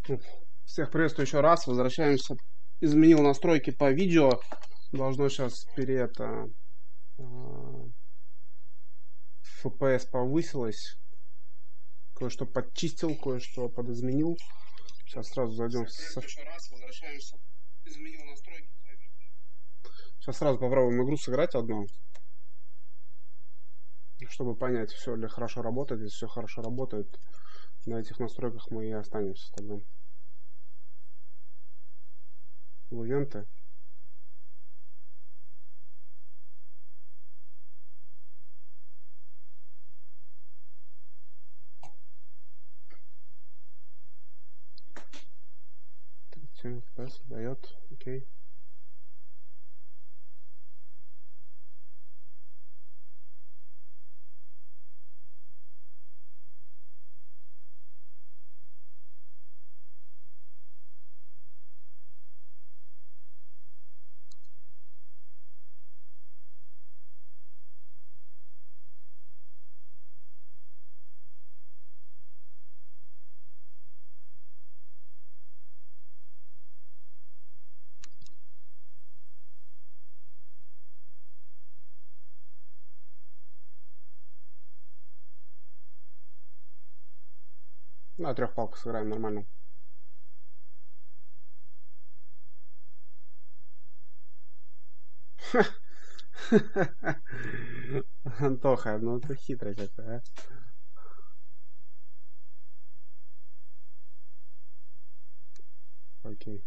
Ну, всех приветствую еще раз. Возвращаемся. Изменил настройки по видео. Должно сейчас FPS повысилось. Кое-что подчистил, кое-что подизменил. Сейчас сразу зайдем еще раз. Возвращаемся. Изменил настройки по видео. Сейчас сразу попробуем игру сыграть одну. Чтобы понять, все ли хорошо работает. Если все хорошо работает, на этих настройках мы и останемся тогда. Луенты. FPS дает. Окей. На трех палках сыграем нормально. Антоха, ну ты хитрый какой, а. Окей.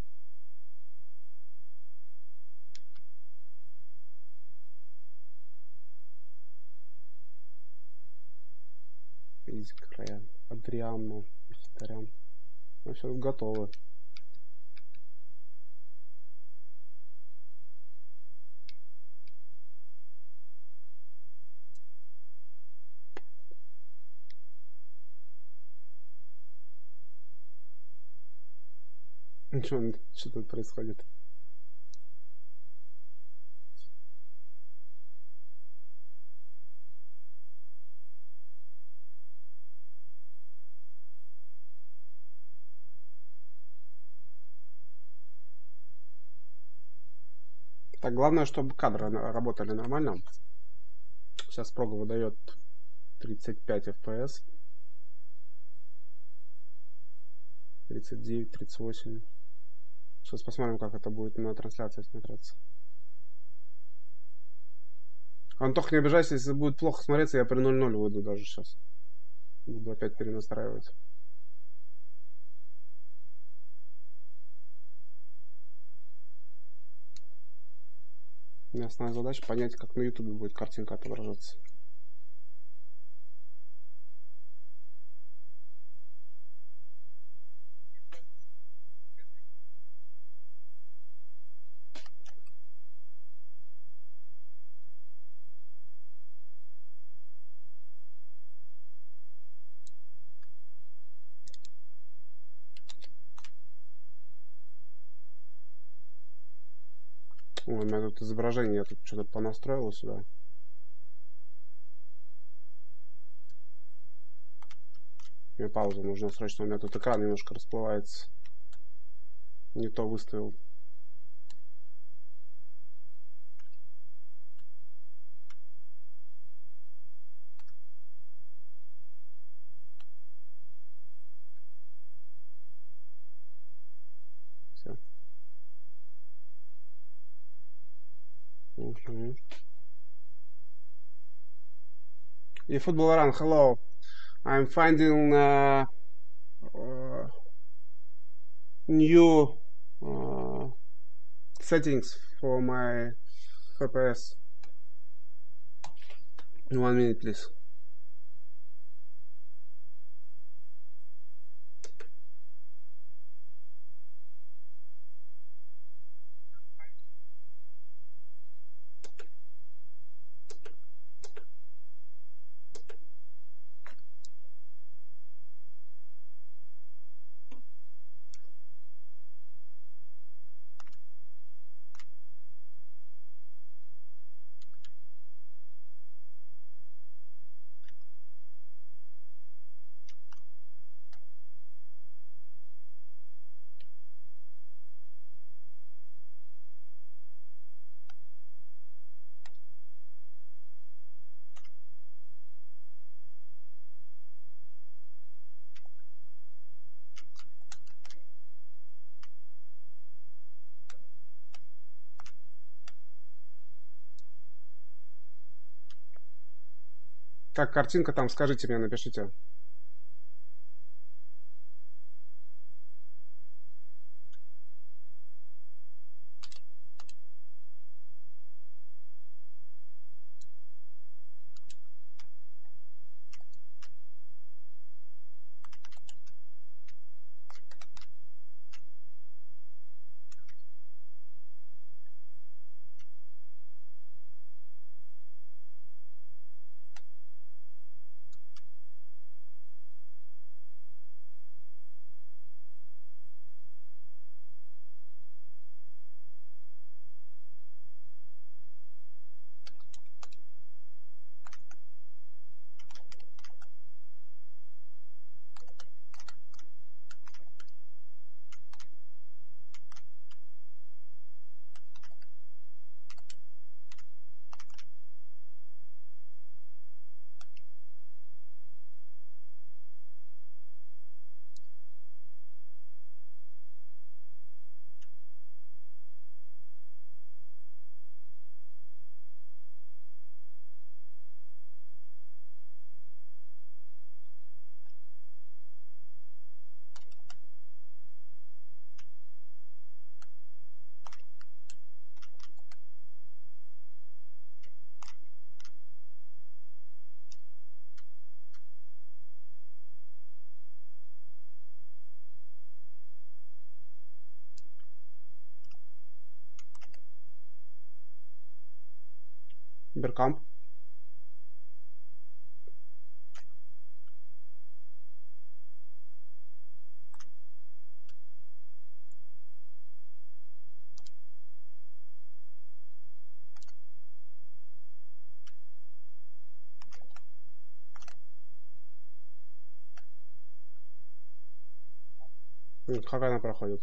Физик, Райан, Адриану, Мхитарян. Ну все, готовы. Что тут происходит? Так, главное, чтобы кадры работали нормально. Сейчас прога выдает 35 FPS. 39, 38. Сейчас посмотрим, как это будет на трансляции смотреться. Антох, не обижайся, если будет плохо смотреться, я при 0:0 выйду даже сейчас. Буду опять перенастраивать. У меня основная задача понять, как на ютубе будет картинка отображаться. О, у меня тут изображение, я тут что-то понастроил сюда. Мне паузу нужно срочно, у меня тут экран немножко расплывается. Не то выставил. Все. Угу. И Football Run, hello. I'm finding new settings for my FPS. 1 minute, please. Как картинка там, скажите мне, напишите. Беркамп. Как она проходит?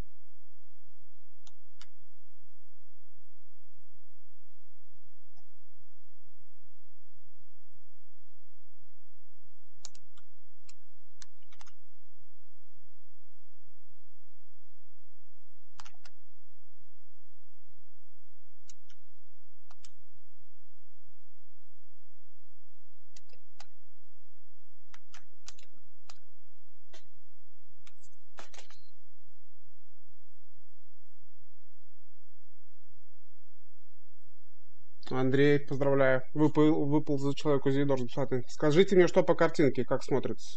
Андрей, поздравляю. Выпал за человеку Зидор бесплатный. Скажите мне, что по картинке, как смотрится?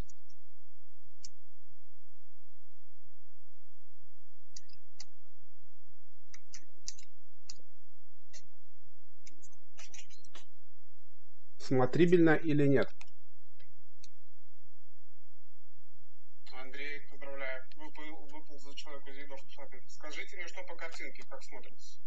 Смотрибельно или нет? Андрей, поздравляю. Выпал за человеку Зидор бесплатный. Скажите мне, что по картинке, как смотрится?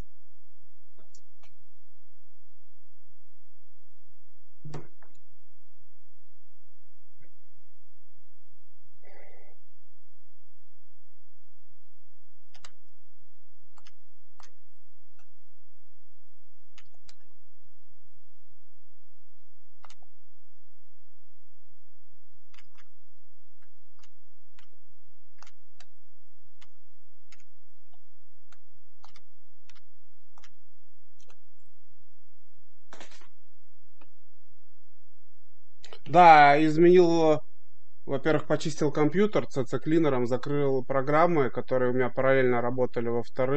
Да, изменил, во-первых, почистил компьютер CC-клинером, закрыл программы, которые у меня параллельно работали,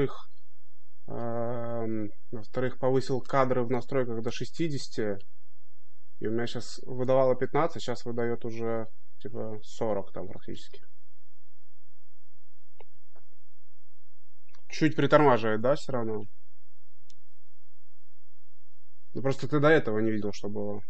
во-вторых, повысил кадры в настройках до 60, и у меня сейчас выдавало 15, сейчас выдает уже типа 40 там практически. Чуть притормаживает, да, все равно? Ну, просто ты до этого не видел, что было.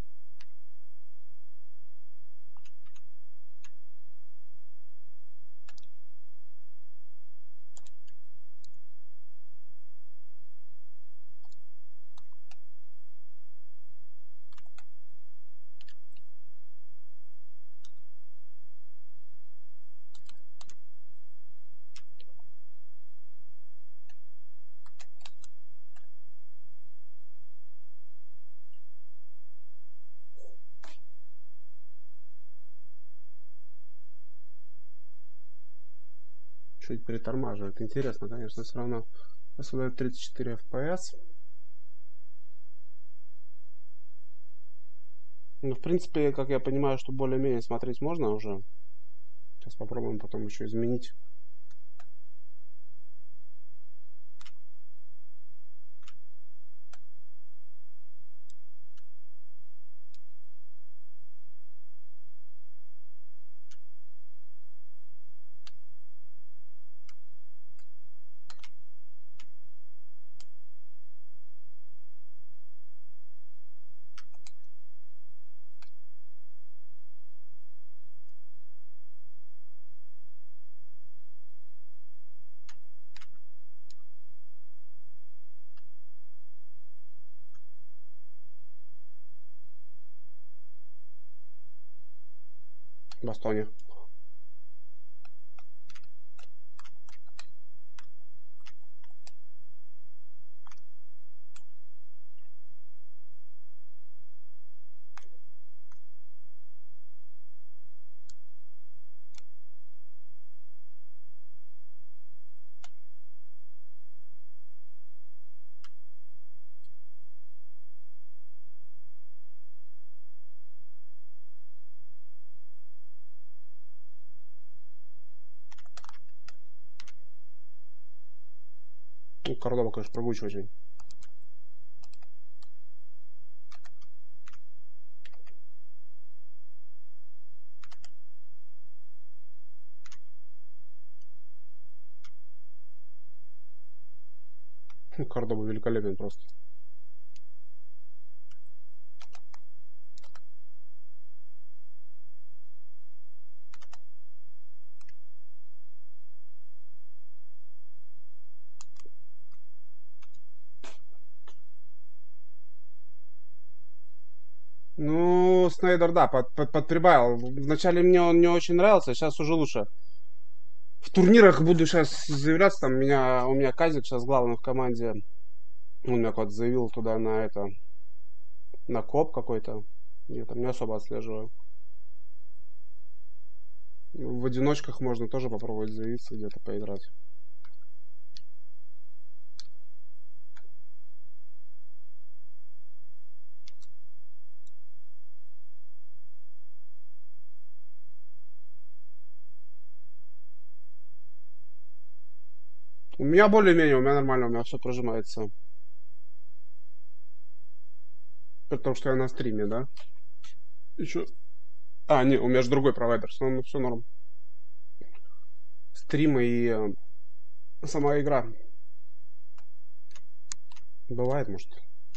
Чуть притормаживает. Интересно, конечно, все равно. Сейчас выдает 34 FPS. Ну, в принципе, как я понимаю, что более-менее смотреть можно уже. Сейчас попробуем потом еще изменить. Бастоне. Ну, Кордоба, конечно, прыгучий очень. Кордоба великолепен просто. Ну, Снейдер, да, подприбавил. Вначале мне он не очень нравился, сейчас уже лучше. В турнирах буду сейчас заявляться, там у меня Казик сейчас главный в команде. Он меня куда-то заявил туда на это, на коп какой-то. Я там не особо отслеживаю. В одиночках можно тоже попробовать заявиться, где-то поиграть. У меня более-менее, у меня нормально, у меня все прожимается. Потому что я на стриме, да? Еще. А, не, у меня же другой провайдер, ну все норм. Стримы и сама игра. Бывает, может.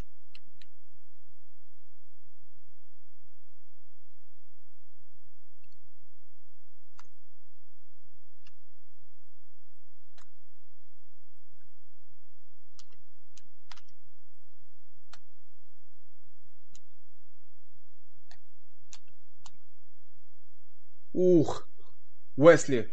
Ух, Уэсли.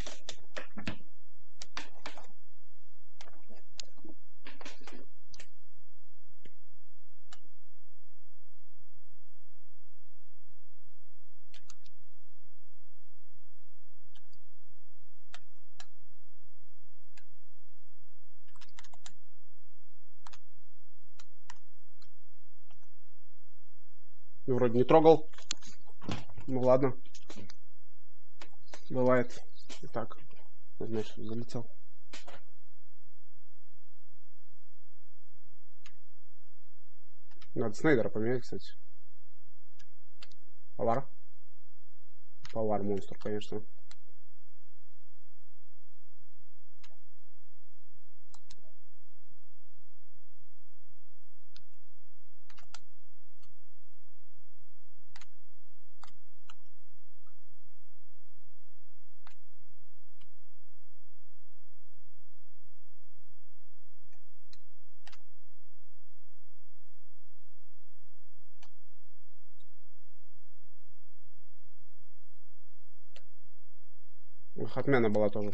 Вроде не трогал. Ну ладно. Бывает. Итак, значит, залетел. Надо Снайдера поменять, кстати. Повар. Повар монстр, конечно. Отмена была тоже.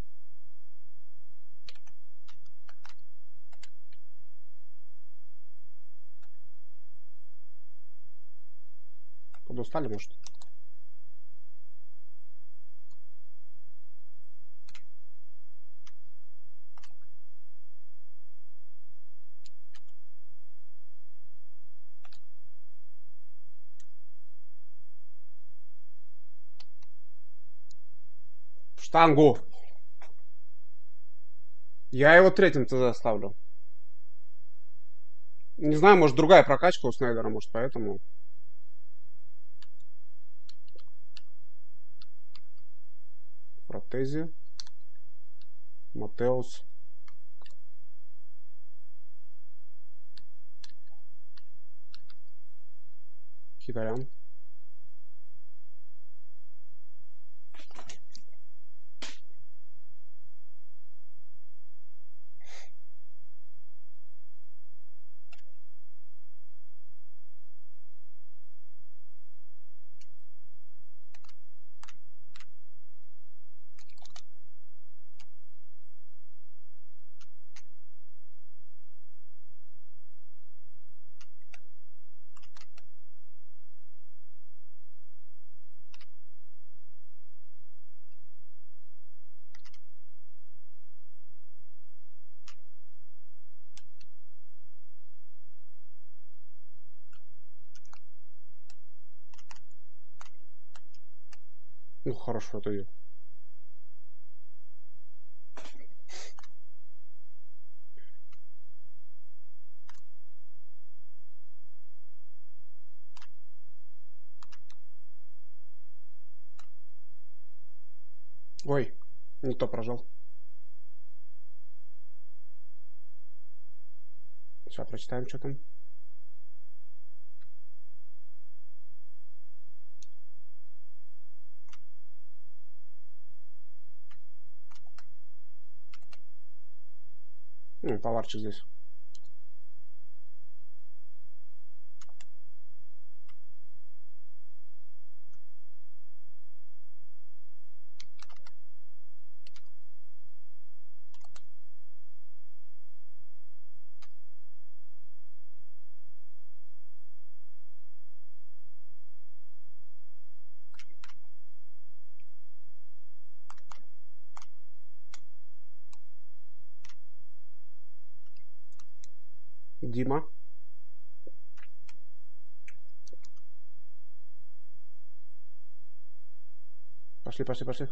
Подустали, может? Штангу. Я его третьим ТЗ ставлю. Не знаю, может другая прокачка у Снайдера, может поэтому. Протези. Матеус. Хитарян. Ну, хорошо, это я. Ой, не то прожал. Сейчас прочитаем, что там. Ну, поварчик здесь. Дима. Пошли, пошли, пошли.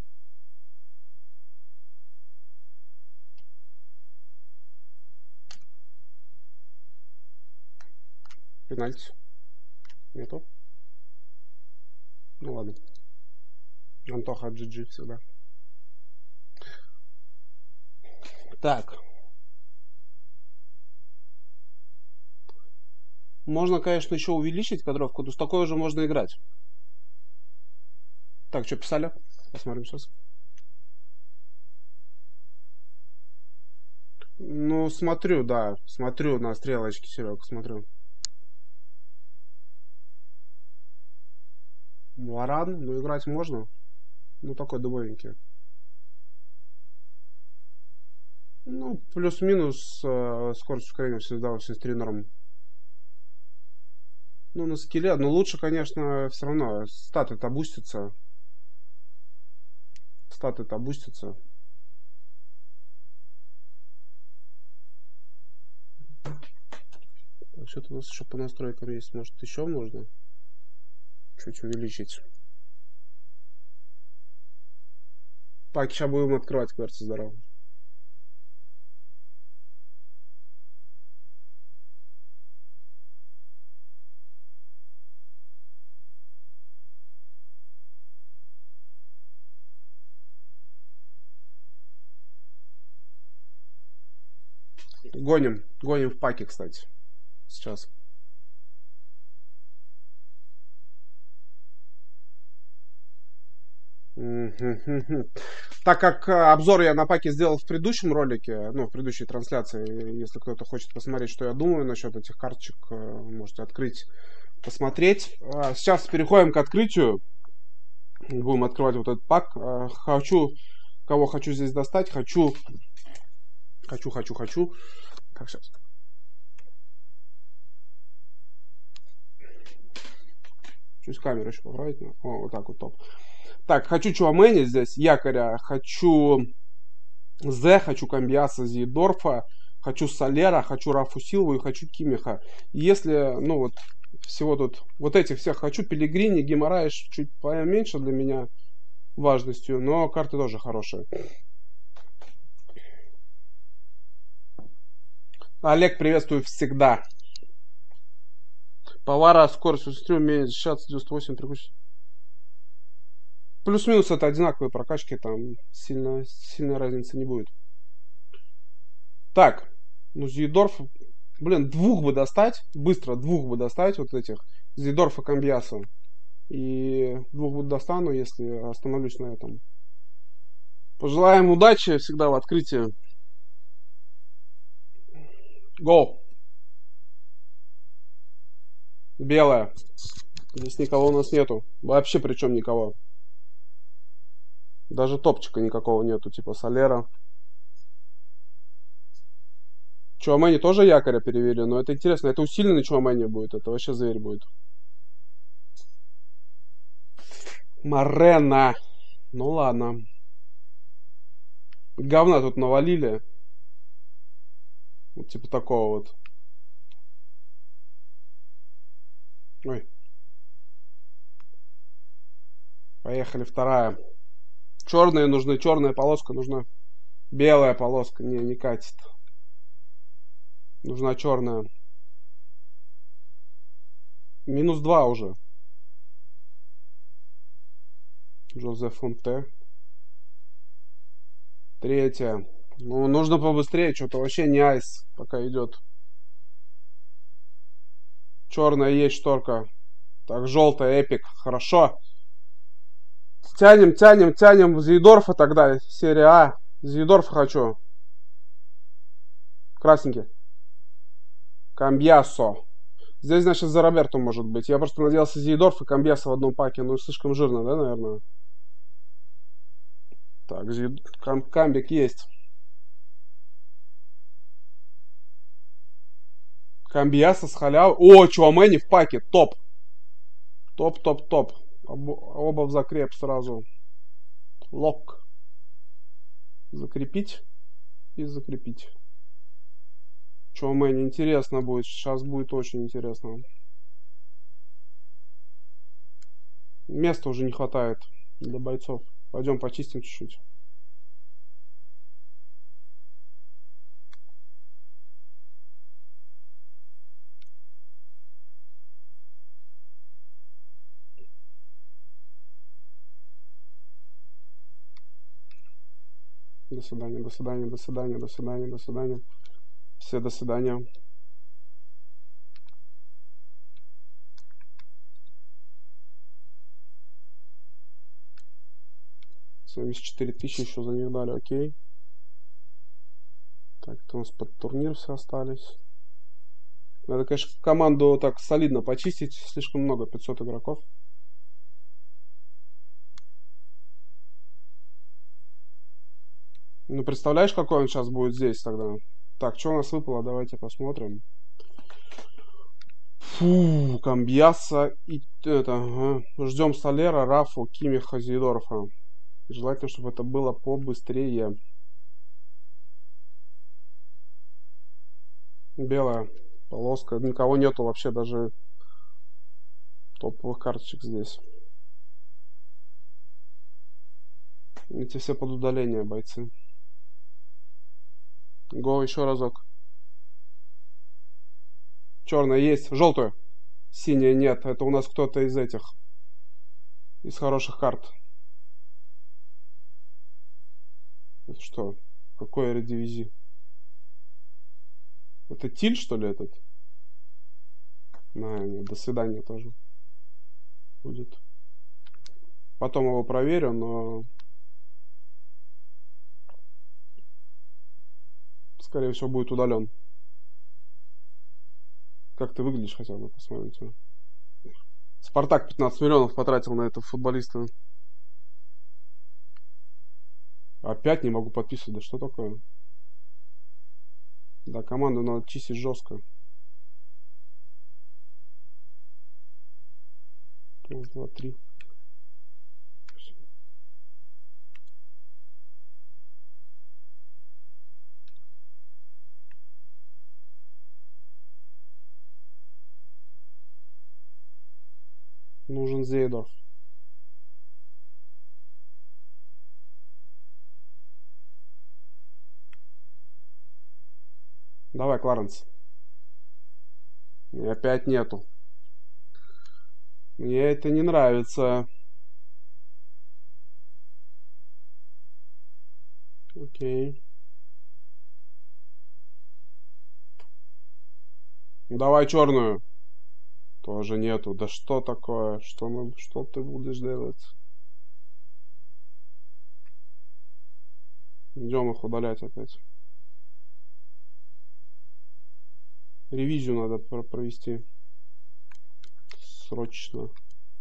Пенальти. Нету. Ну ладно. Антоха GG всегда. Так. Можно, конечно, еще увеличить кадровку, но с такой уже можно играть. Так, что писали? Посмотрим сейчас. Ну, смотрю, да. Смотрю на стрелочки, Серега, смотрю. Варан, ну играть можно. Ну, такой дубовенький. Ну, плюс-минус скорость ускорения всегда 83 норм. Ну, на скилле, но лучше, конечно, все равно. Статы-то бустятся. Статы-то бустятся. Что-то у нас еще по настройкам есть. Может, еще можно чуть увеличить. Так, сейчас будем открывать, кажется, здорово. Гоним. Гоним в паке, кстати. Сейчас. Так как обзор я на паке сделал в предыдущем ролике, ну, в предыдущей трансляции, если кто-то хочет посмотреть, что я думаю насчет этих карточек, можете открыть, посмотреть. Сейчас переходим к открытию. Будем открывать вот этот пак. Кого хочу здесь достать, хочу. Так, сейчас. Чуть камеру еще поправить. О, вот так вот, топ. Так, хочу Чуамени здесь, якоря, хочу Зе, хочу Камбиаса, Зидорфа, хочу Солера, хочу Рафу Силву и хочу Кимиха. Если, ну вот, всего тут, вот этих всех хочу, Пелигрини, Гимараиш чуть поменьше для меня, важностью, но карты тоже хорошие. Олег, приветствую всегда. Повара, скорость устрел, умение защищаться, 98, трекущий. Плюс-минус это одинаковые прокачки, там сильной разницы не будет. Так, ну Зидорф, блин, двух бы достать, быстро двух бы достать, вот этих, Зидорфа, Камбьяса. И двух бы достану, если остановлюсь на этом. Пожелаем удачи всегда в открытии. Го! Белая. Здесь никого у нас нету. Вообще причем никого. Даже топчика никакого нету, типа Солера. Чуамени тоже якоря перевели, но это интересно. Это усиленный Чуамени будет, это вообще зверь будет. Морена. Ну ладно. Говна тут навалили. Вот типа такого вот. Ой. Поехали, вторая. Черные нужны, черная полоска нужна. Белая полоска, не катит. Нужна черная. -2 уже. Жозеф Фонте. Третья. Ну, нужно побыстрее, что-то вообще не айс пока идет. Черная есть шторка. Так, желтая, эпик. Хорошо. Тянем Зейдорфа тогда. Серия А. Зейдорфа хочу. Красненький. Камбьясо. Здесь, значит, за Роберто может быть. Я просто надеялся Зейдорф и Камбьясо в одном паке. Ну, слишком жирно, да, наверное? Так, камбик есть. Камбьясо с халявой. О, Чуамени в паке. Топ. Топ. Оба в закреп сразу. Лок. Закрепить и закрепить. Чуамени интересно будет. Сейчас будет очень интересно. Места уже не хватает для бойцов. Пойдем почистим чуть-чуть. До свидания. Все, до свидания. $74 000 еще за них дали, окей. Так, это у нас под турнир все остались. Надо, конечно, команду так солидно почистить. Слишком много, 500 игроков. Ну, представляешь, какой он сейчас будет здесь тогда? Так, что у нас выпало? Давайте посмотрим. Фу, Камбьяса и это. Ага. Ждем Солера, Рафу, Кимиха, Зейдорфа. Желательно, чтобы это было побыстрее. Белая полоска. Никого нету вообще, даже топовых карточек здесь. Эти все под удаление бойцы. Го, еще разок. Черная есть. Желтую. Синяя нет. Это у нас кто-то из этих. Из хороших карт. Это что? Какой редивизи? Это Тиль, что ли, этот? Нет, до свидания тоже. Будет. Потом его проверю, но... Скорее всего, будет удален. Как ты выглядишь, хотя бы, посмотрите. Спартак 15 миллионов потратил на этого футболиста. Опять не могу подписывать. Да что такое? Да, команду надо чистить жестко. Раз, два, три. Нужен Зейдорф. Давай, Кларенс. И опять нету. Мне это не нравится. Окей. Давай черную. Тоже нету. Да что такое? Что ты будешь делать? Идем их удалять опять. Ревизию надо провести. Срочно.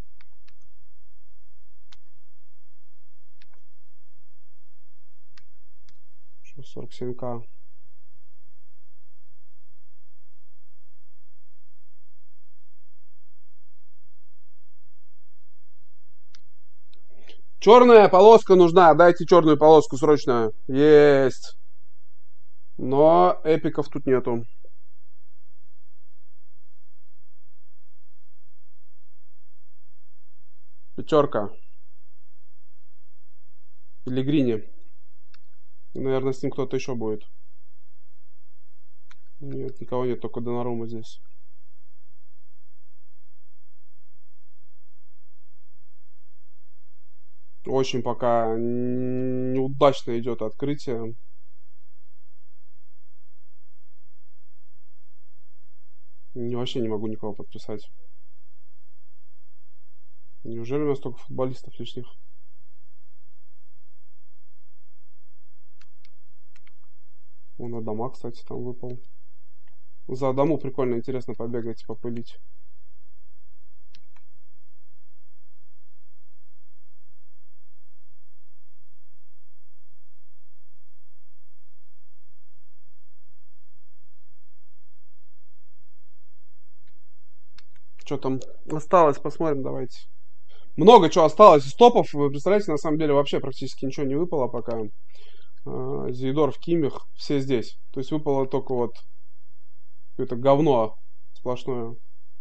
Что 47к. Черная полоска нужна. Дайте черную полоску срочно. Есть. Но эпиков тут нету. Пятерка. Пелигрини. Наверное, с ним кто-то еще будет. Нет, никого нет, только Донарума здесь. Очень пока неудачно идет открытие. Вообще не могу никого подписать. Неужели у нас столько футболистов лишних? Вон Адама, кстати, там выпал. За Адаму прикольно, интересно побегать, попылить. Что там осталось, посмотрим, давайте. Много чего осталось из топов. Вы представляете, на самом деле вообще практически ничего не выпало пока. Зейдорф, Кимих, все здесь. То есть выпало только вот какое-то говно сплошное.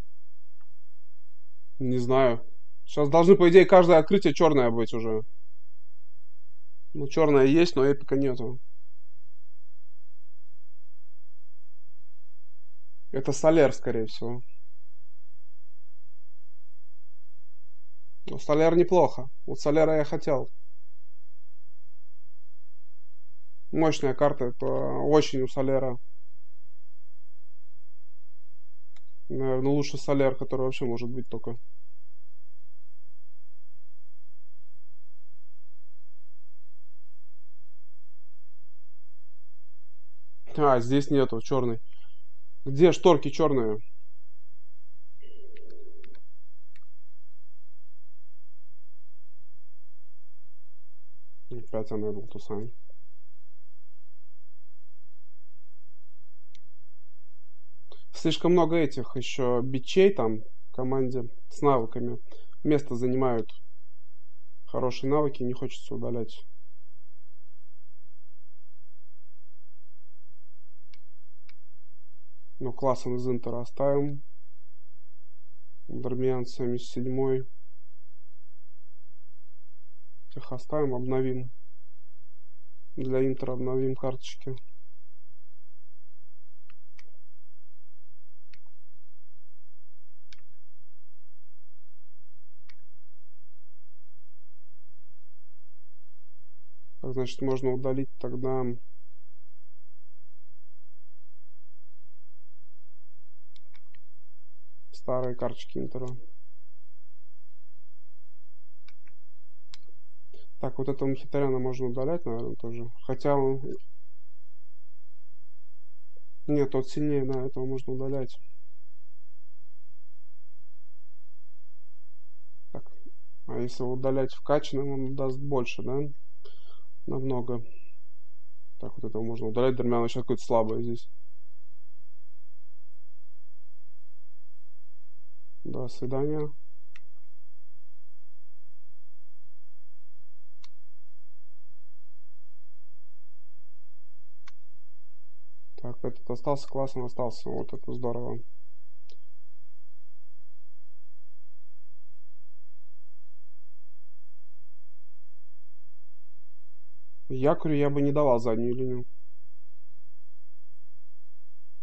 Не знаю. Сейчас должны, по идее, каждое открытие черное быть уже. Ну, черное есть, но эпика нету. Это Солер, скорее всего. Но Солер неплохо. Вот Солера я хотел. Мощная карта. Это очень у Солера. Наверное, лучше Солер, который вообще может быть только. А, здесь нету, черный. Где шторки черные? Опять она был Тусан. Слишком много этих еще бичей там в команде с навыками. Место занимают хорошие навыки, не хочется удалять. Ну, классом из Интера оставим. Дармиан 77. Их оставим, обновим. Для Интера обновим карточки. Так, значит, можно удалить тогда старые карточки Интера. Так, вот этого Мхитаряна можно удалять, наверное, тоже. Хотя он... Нет, тот сильнее, да, этого можно удалять. Так, а если удалять вкачанным, он даст больше, да? Намного. Так, вот этого можно удалять. Дармиан сейчас какое-то слабое здесь. До свидания. Так, этот остался, классно остался. Вот это здорово. Якорю я бы не давал заднюю линию.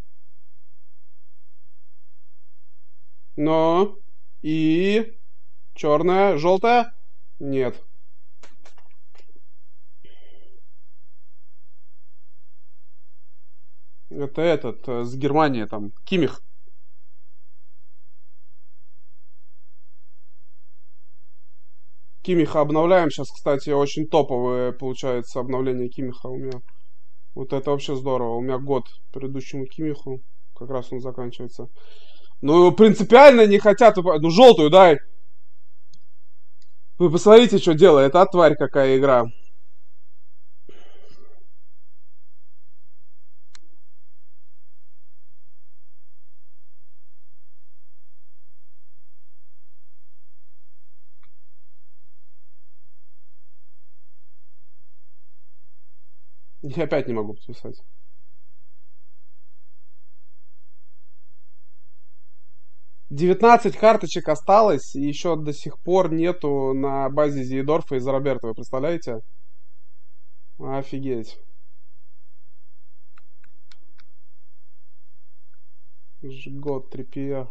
Но. И. Черная, желтая? Нет. Это этот, с Германии там. Кимих. Кимиха обновляем. Сейчас, кстати, очень топовое получается обновление Кимиха у меня. Вот это вообще здорово. У меня год предыдущему Кимиху. Как раз он заканчивается. Ну, принципиально не хотят. Ну, желтую дай. Вы посмотрите, что делает, а, тварь, какая игра. Я опять не могу подписать. 19 карточек осталось, и еще до сих пор нету на базе Зиедорфа и Зараберта, вы представляете? Офигеть. Жгот, Трипье,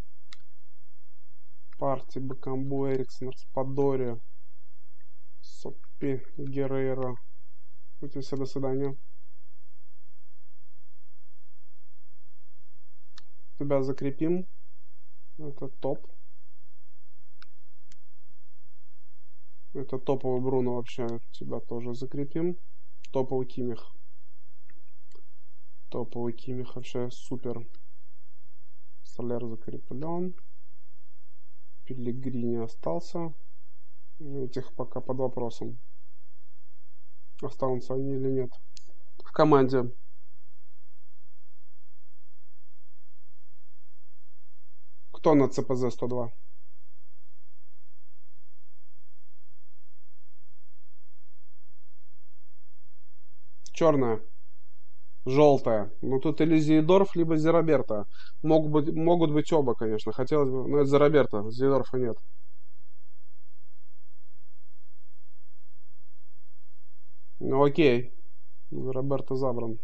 Парти, Бакамбу, Эриксон, Распадори, Соппи, Геррейро. Будьте все, до свидания. Тебя закрепим. Это топ. Это топовый Бруно вообще. Тебя тоже закрепим. Топовый Кимих. Топовый Кимих вообще супер. Солер закреплен. Пелегрини остался. Этих пока под вопросом. Останутся они или нет. В команде. Кто на ЦПЗ 102? Черная. Желтая. Ну тут или Зиедорф, либо Зераберта. Могут быть оба, конечно. Хотелось бы. Но это Зераберта. Зиедорфа нет. Ну окей. Зераберта забран.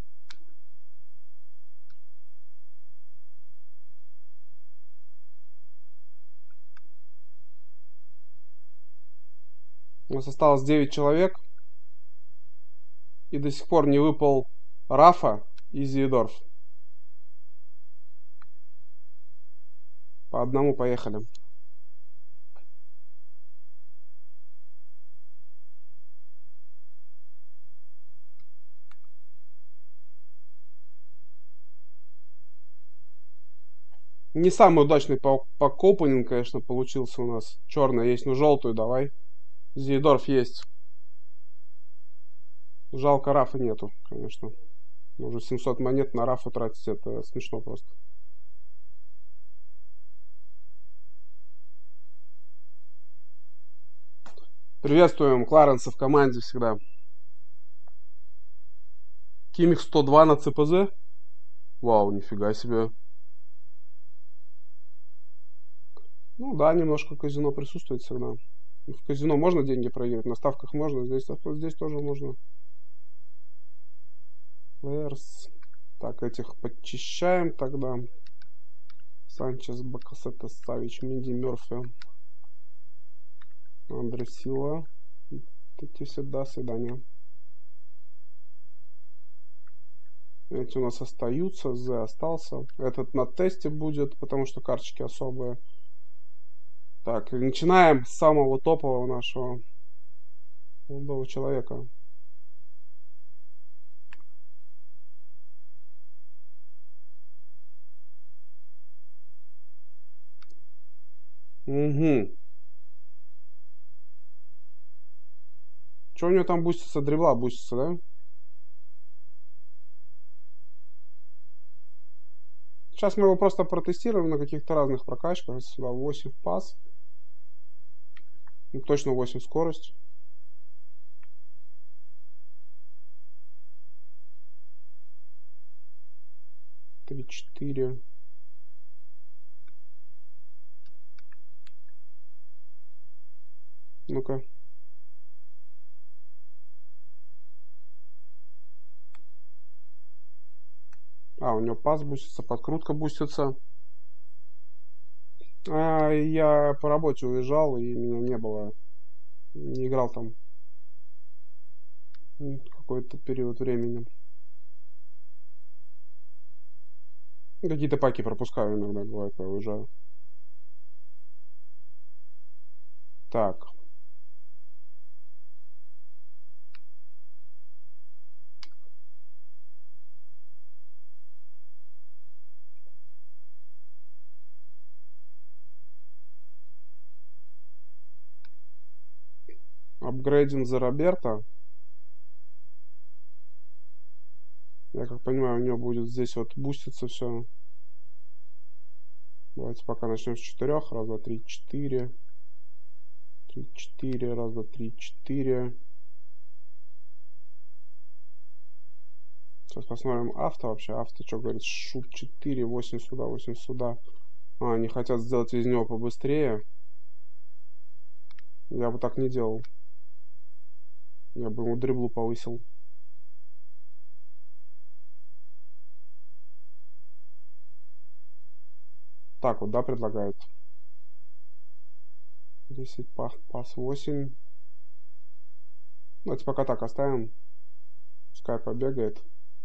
У нас осталось 9 человек. И до сих пор не выпал Рафа и Зиедорф. По одному поехали. Не самый удачный покопанинг, конечно, получился у нас. Черная есть, но желтую давай. Зиедорф есть. Жалко, Рафа нету, конечно. Уже 700 монет на Рафу тратить, это смешно просто. Приветствуем Кларенса в команде всегда. Кимих 102 на ЦПЗ. Вау, нифига себе. Ну да, немножко казино присутствует всегда. В казино можно деньги проиграть, на ставках можно, здесь тоже можно. Лерс. Так, этих подчищаем тогда. Санчес, Бакасета, Савич, Минди, Мерфи, Андре Сила. Эти все, до свидания. Эти у нас остаются, З остался. Этот на тесте будет, потому что карточки особые. Так, начинаем с самого топового нашего молодого человека. Угу. Что у него там бустится? Дребла бустится, да? Сейчас мы его просто протестируем на каких-то разных прокачках. Сюда 8 пас. Ну, точно 8 скорость. Три, 4. Ну-ка. А, у него пас бустится, подкрутка бустится. Я по работе уезжал, и меня не было. Не играл там какой-то период времени. Какие-то паки пропускаю иногда, бывает, когда уезжаю. Так. Апгрейдинг за Роберта. Я как понимаю, у него будет здесь вот буститься все. Давайте пока начнем с 4. Раз, два, три, 4. 3, 4. Раз, два, три, 4. Сейчас посмотрим авто вообще. Авто что говорит? Шут 4, 8 сюда, 8 сюда. Они хотят сделать из него побыстрее. Я бы так не делал. Я бы ему дриблу повысил. Так вот, да, предлагает. 10 пас 8. Давайте пока так оставим. Пускай побегает.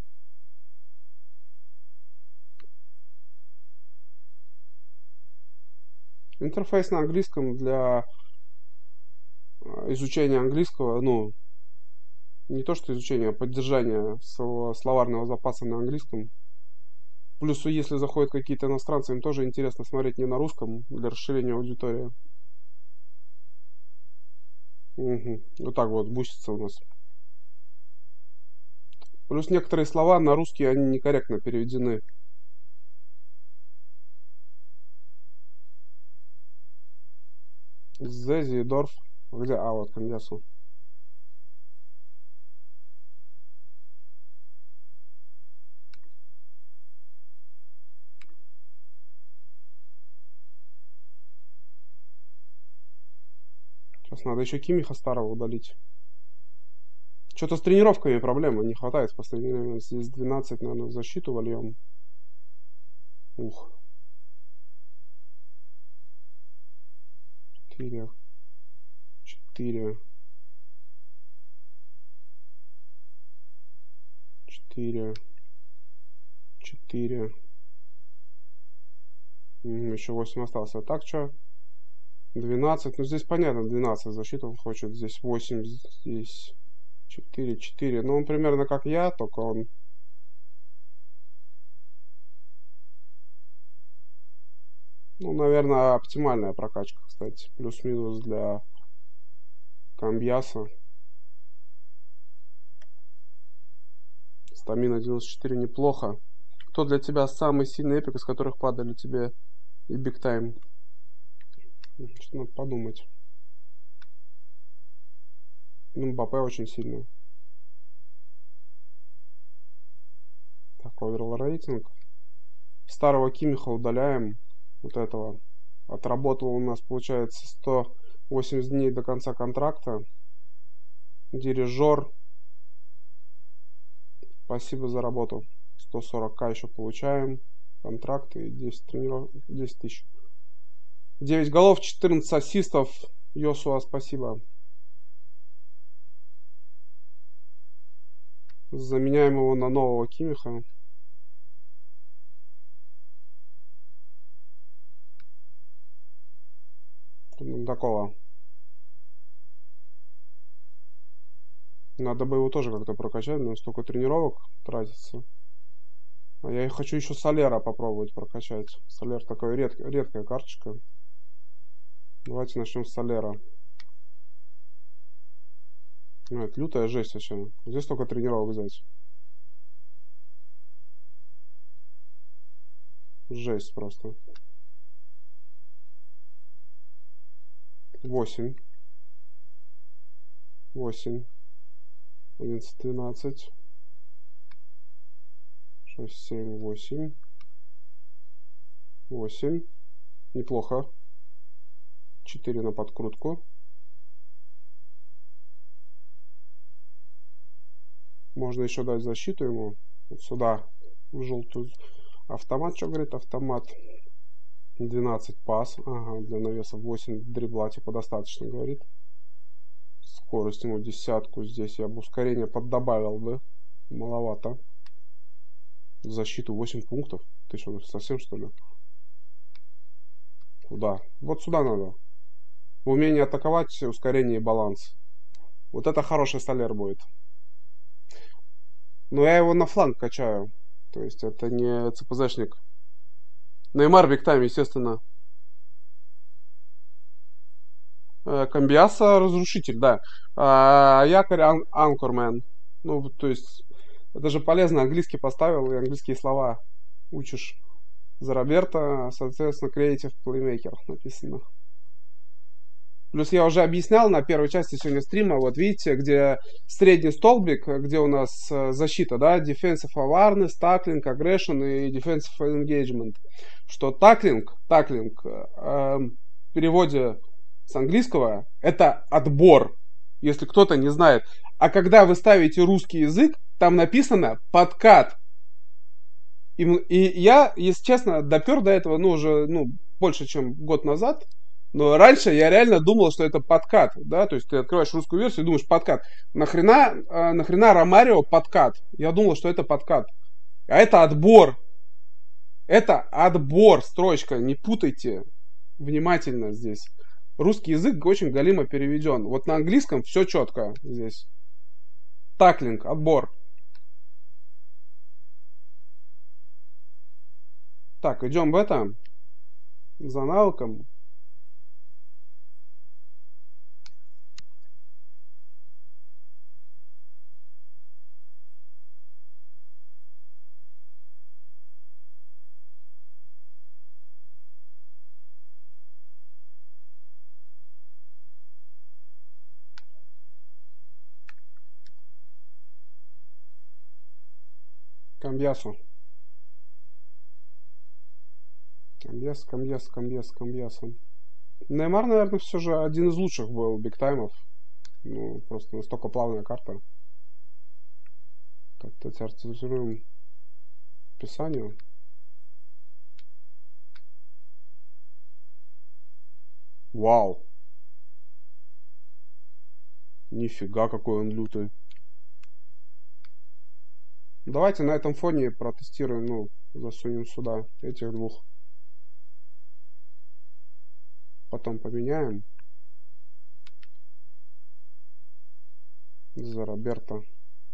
Интерфейс на английском для изучения английского, ну, не то что изучение, а поддержание своего словарного запаса на английском. Плюс, если заходят какие-то иностранцы, им тоже интересно смотреть не на русском для расширения аудитории. Угу. Вот так вот бустится у нас. Плюс некоторые слова на русский, они некорректно переведены. Зези, Дорф. Где? Вот, Камьясу. Сейчас надо еще Кимиха старого удалить. Что-то с тренировками проблемы, не хватает в последнее время. Здесь 12, наверное, в защиту вольем. Ух. 4. 4. 4. 4. Еще 8 осталось. А так что? 12. Ну, здесь понятно, 12 защиту он хочет. Здесь 8, здесь 4, 4. Ну, он примерно как я, только он... Ну, наверное, оптимальная прокачка, кстати. Плюс-минус для Камбьяса. Стамина 94 неплохо. Кто для тебя самый сильный эпик, из которых падали тебе и Биг Тайм? Что-то надо подумать. Ну, Мбаппе очень сильный. Так, оверall рейтинг. Старого Кимиха удаляем. Вот этого. Отработал у нас, получается, 180 дней до конца контракта. Дирижер. Спасибо за работу. 140к еще получаем. Контракты 10 тренировок, 10 тысяч. 9 голов, 14 ассистов. Йосуа, спасибо. Заменяем его на нового Кимиха. Такого. Надо бы его тоже как-то прокачать, но столько тренировок тратится. А я хочу еще Солера попробовать прокачать. Солер такая редкая карточка. Давайте начнем с Солера. Ну, это лютая жесть вообще. Где столько тренировок взять? Жесть просто. 8. 8. 11, 12. 6, 7, 8. 8. Неплохо. 4 на подкрутку. Можно еще дать защиту ему. Вот сюда, в желтую. Автомат, что говорит? Автомат. 12 пас. Ага, для навеса 8 дрибла типа достаточно, говорит. Скорость ему десятку. Здесь я бы ускорение поддобавил бы. Маловато. Защиту 8 пунктов. Ты что, совсем что ли? Куда? Вот сюда надо. Умение атаковать, ускорение и баланс. Вот это хороший столяр будет. Но я его на фланг качаю. То есть это не ЦПЗшник. Неймар бигтайм, естественно. Камбиаса разрушитель, да. Якорь анкормен. Ну, то есть, это же полезно. Английский поставил и английские слова учишь. За Роберто, соответственно, Creative Playmaker написано. Плюс я уже объяснял на первой части сегодня стрима, вот видите, где средний столбик, где у нас защита, да, Defensive Awareness, Tackling, Aggression и Defensive Engagement. Что таклинг в переводе с английского это отбор, если кто-то не знает. А когда вы ставите русский язык, там написано подкат. И я, если честно, допер до этого, уже больше, чем год назад. Но раньше я реально думал, что это подкат, да, то есть ты открываешь русскую версию и думаешь подкат. Нахрена Ромарио подкат? Я думал, что это подкат. А это отбор. Это отбор, строчка, не путайте внимательно здесь. Русский язык очень галимо переведен. Вот на английском все четко здесь. Таклинг, отбор. Так, идем в это. За навыком. Камбьясу. Камбьясу. Неймар, наверное, все же один из лучших был бигтаймов. Просто настолько плавная карта. Так, давайте артизируем описание. Вау. Нифига, какой он лютый. Давайте на этом фоне протестируем, засунем сюда этих двух. Потом поменяем. За Роберто.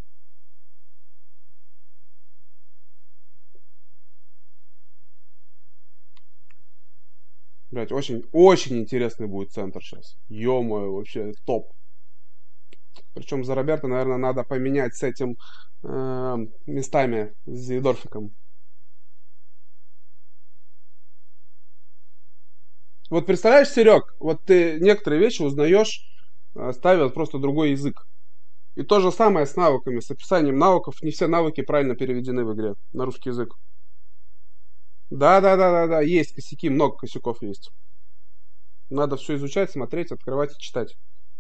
Блять, очень интересный будет центр сейчас. Ё-моё, вообще топ. Причем за Роберто, наверное, надо поменять с этим местами с Зейдорфиком. Вот представляешь, Серег, вот ты некоторые вещи узнаешь, ставя просто другой язык. И то же самое с навыками, с описанием навыков. Не все навыки правильно переведены в игре на русский язык. Да, есть косяки, много косяков есть. Надо все изучать, смотреть, открывать и читать.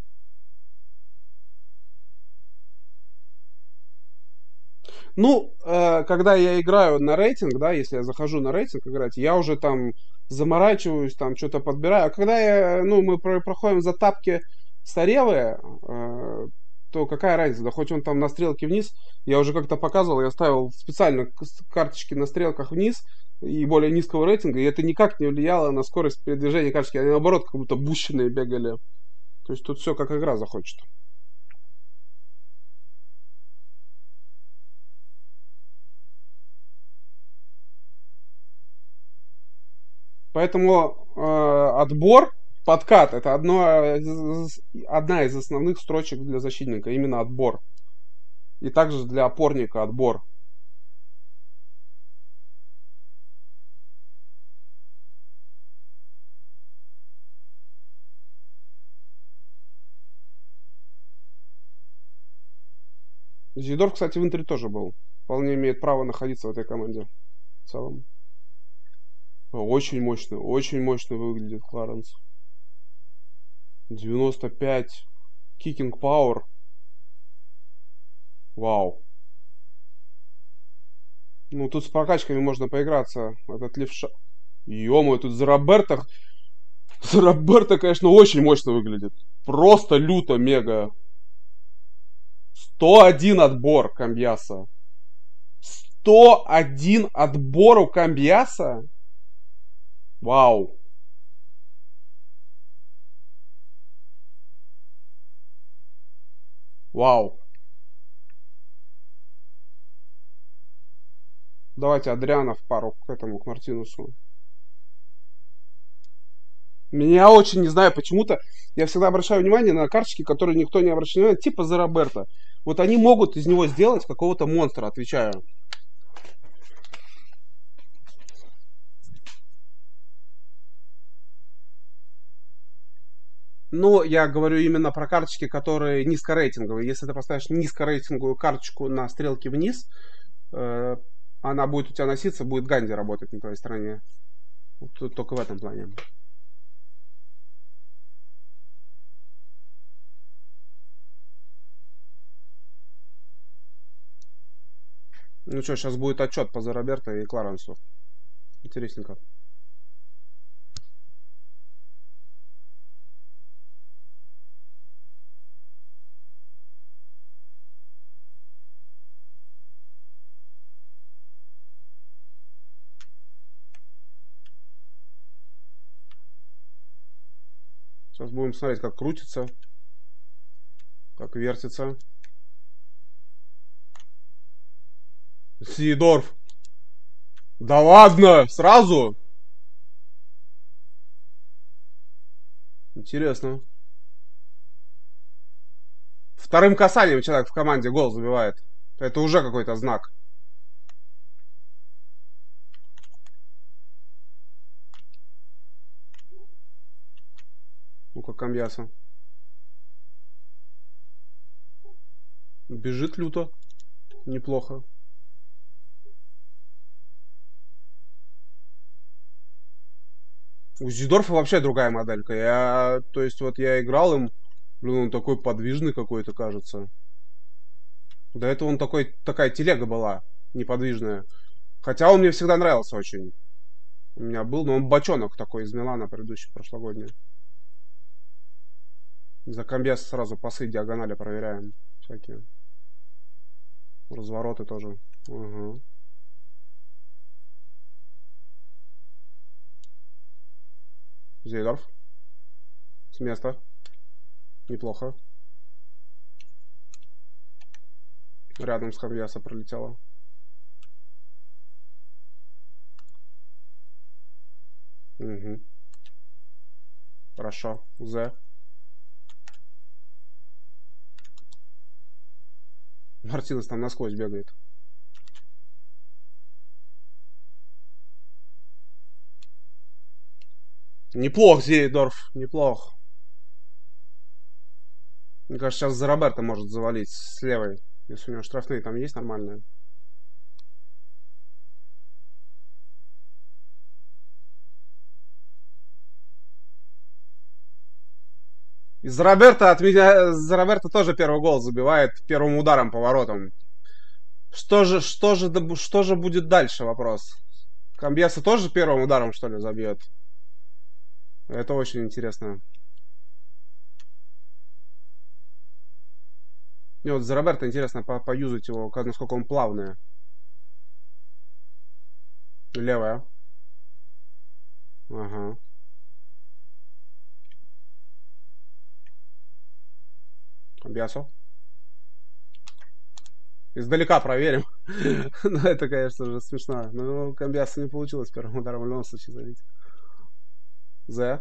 Когда я играю на рейтинг, да, если я захожу на рейтинг играть, я уже там заморачиваюсь, там что-то подбираю. А когда мы проходим затапки соревые, то какая разница? Да хоть он там на стрелке вниз, я уже как-то показывал, я ставил специально карточки на стрелках вниз и более низкого рейтинга, и это никак не влияло на скорость передвижения карточки. Они наоборот как будто бущенные бегали. То есть тут все как игра захочет. Поэтому отбор, подкат, это одна из основных строчек для защитника, именно отбор. И также для опорника отбор. Зидор, кстати, в Интере тоже был. Вполне имеет право находиться в этой команде. В целом. Очень мощно выглядит Кларенс. 95. Кикинг пауэр. Вау. Тут с прокачками можно поиграться. Этот левша. Ё-моё, тут За Роберто, конечно, очень мощно выглядит. Просто люто, мега. 101 отбор Камбьяса. 101 отбор у Камбьяса? Вау. Вау. Давайте Адриана в пару к этому, к Мартинусу. Меня очень, не знаю, почему-то я всегда обращаю внимание на карточки, которые никто не обращает внимания, типа за Роберто. Вот они могут из него сделать какого-то монстра, отвечаю. Но я говорю именно про карточки, которые низкорейтинговые. Если ты поставишь низкорейтинговую карточку на стрелке вниз, э, она будет у тебя носиться, будет Ганди работать на твоей стороне. Вот тут только в этом плане. Ну что, сейчас будет отчет по Зароберто и Кларенсу. Интересненько. Сейчас будем смотреть, как крутится, как вертится. Сидорф. Да ладно, сразу? Интересно. Вторым касанием человек в команде гол забивает. Это уже какой-то знак. Ну-ка, Камбьяса. Бежит люто. Неплохо. У Зидорфа вообще другая моделька. То есть, вот я играл им, блин, он такой подвижный какой-то, кажется. До этого он такая телега была, неподвижная. Хотя он мне всегда нравился очень. У меня был, но он бочонок такой из Милана, предыдущий, прошлогодний. За Камбьяса сразу пасы диагонали проверяем. Всякие. Развороты тоже. Угу. Зейдорф. С места. Неплохо. Рядом с Камбьяса пролетело. Угу. Хорошо. З. Мартинес там насквозь бегает. Неплох, Зейдорф. Неплох. Мне кажется, сейчас за Роберто может завалить с левой. Если у него штрафные там есть нормальные. Из Роберта от меня... За Роберто тоже первый гол забивает первым ударом поворотом. Что же будет дальше, вопрос? Камбьяса тоже первым ударом, что ли, забьет? Это очень интересно. Мне вот за Роберто интересно поюзать его, насколько он плавный. Левая. Ага. Камбьясо. Издалека проверим. Ну, это, конечно же, смешно. Но Камбьясо не получилось первым ударом в любом случае забить. З.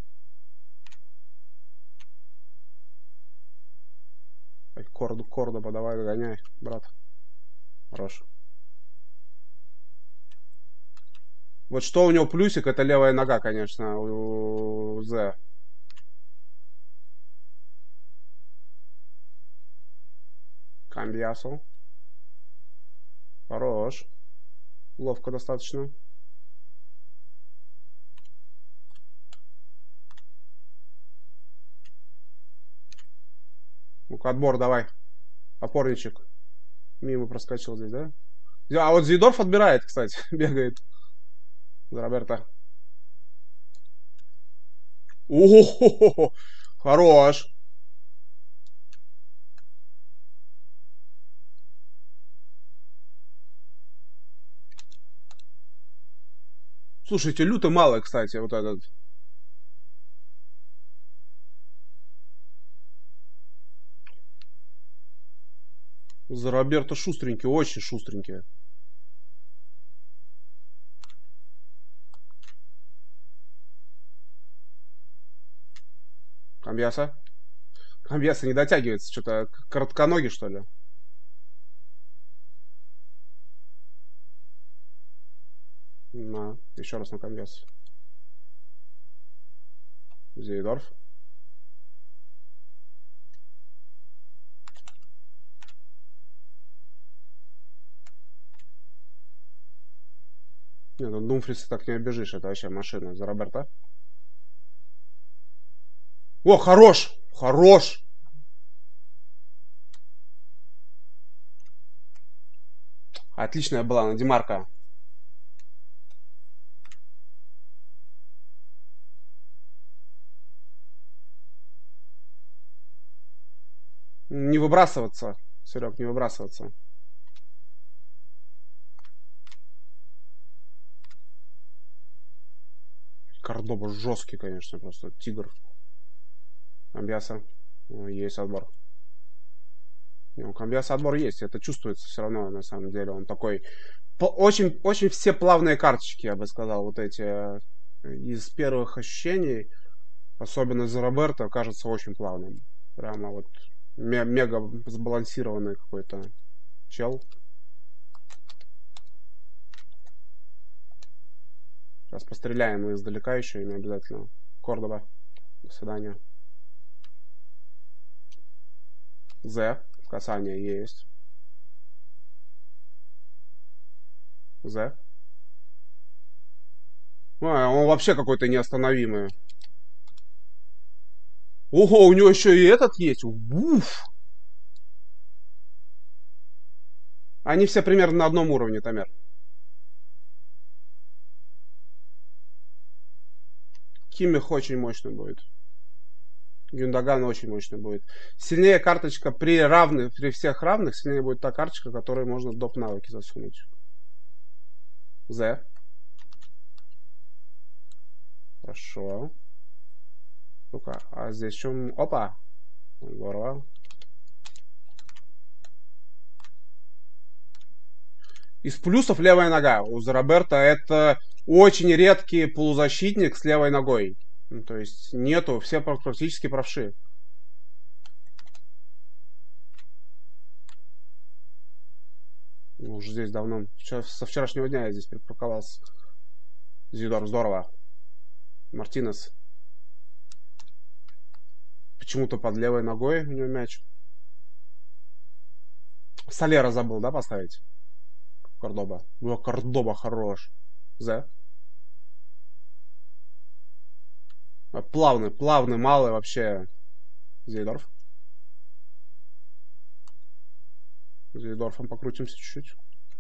Кордоба, давай, догоняй, брат. Хорош. Вот что у него плюсик, это левая нога, конечно, у З. Камбьясо. Хорош. Ловко достаточно. Ну-ка, отбор давай. Опорничек. Мимо проскочил здесь, да? А вот Зидорф отбирает, кстати. Бегает. За Роберто. О, хорош. Слушайте, люто мало, кстати, вот этот. За Роберто шустренький, очень шустренький. Камбьяса? Камбьяса не дотягивается, что-то коротконогий, что ли? На, еще раз на Камбьяс. Зейдорф. Нет, ну Думфриса так не обижишь, это вообще машина. За Роберта. О, хорош! Хорош! Отличная была на Демарка. Не выбрасываться, Серег, не выбрасываться. Кордоба жесткий, конечно, просто тигр. Камбьяса. Есть отбор. У Камбьяса отбор есть, это чувствуется все равно, на самом деле. Он такой... Очень, очень все плавные карточки, я бы сказал, вот эти. Из первых ощущений, особенно за Роберто, кажется очень плавным. Прямо вот мега сбалансированный какой-то чел. Сейчас постреляем издалека еще, и не обязательно. Кордоба. До свидания. З. Касание есть. З. Он вообще какой-то неостановимый. Ого, у него еще и этот есть. Уф. Они все примерно на одном уровне, Тамер. Киммих очень мощный будет. Гюндаган очень мощный будет. Сильнее карточка при всех равных, сильнее будет та карточка, которой можно доп. Навыки засунуть. З. Хорошо. Ну-ка, а здесь чем... Опа! Здорово. Из плюсов левая нога. У Роберта это очень редкий полузащитник с левой ногой. Ну, то есть нету, все практически правши. Ну, уже здесь давно. Со вчерашнего дня я здесь припарковался. Зидор, здорово. Мартинес. Почему-то под левой ногой у него мяч. Солера забыл, да, поставить? Кордоба. Ну, Кордоба хорош. З. Плавный, малый вообще. Зейдорф. Зейдорфом покрутимся чуть-чуть.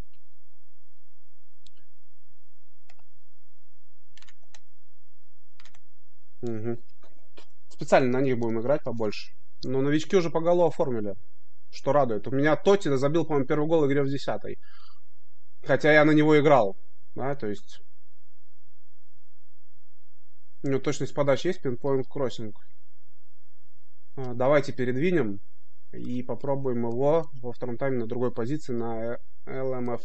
Угу. Специально на них будем играть побольше. Но новички уже по голу оформили. Что радует. У меня Тоти забил, по-моему, первый гол в игре в 10-й. Хотя я на него играл. Да, то есть... У него точность подачи есть, пинпоинт кроссинг. Давайте передвинем и попробуем его во втором тайме на другой позиции на ЛМФ.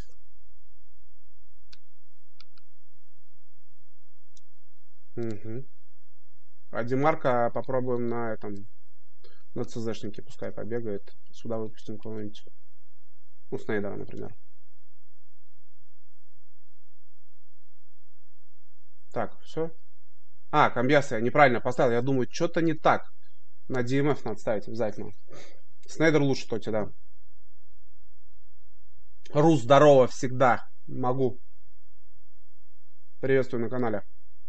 Угу. А Демарка попробуем на этом, на ЦЗшнике, пускай побегает. Сюда выпустим кого-нибудь. Ну, Снейдера, например. Так, все. Камбьяса я неправильно поставил. Я думаю, что-то не так. На DMF надо ставить обязательно. Снейдер лучше Тоти, да. Рус, здорово, всегда. Могу. Приветствую на канале.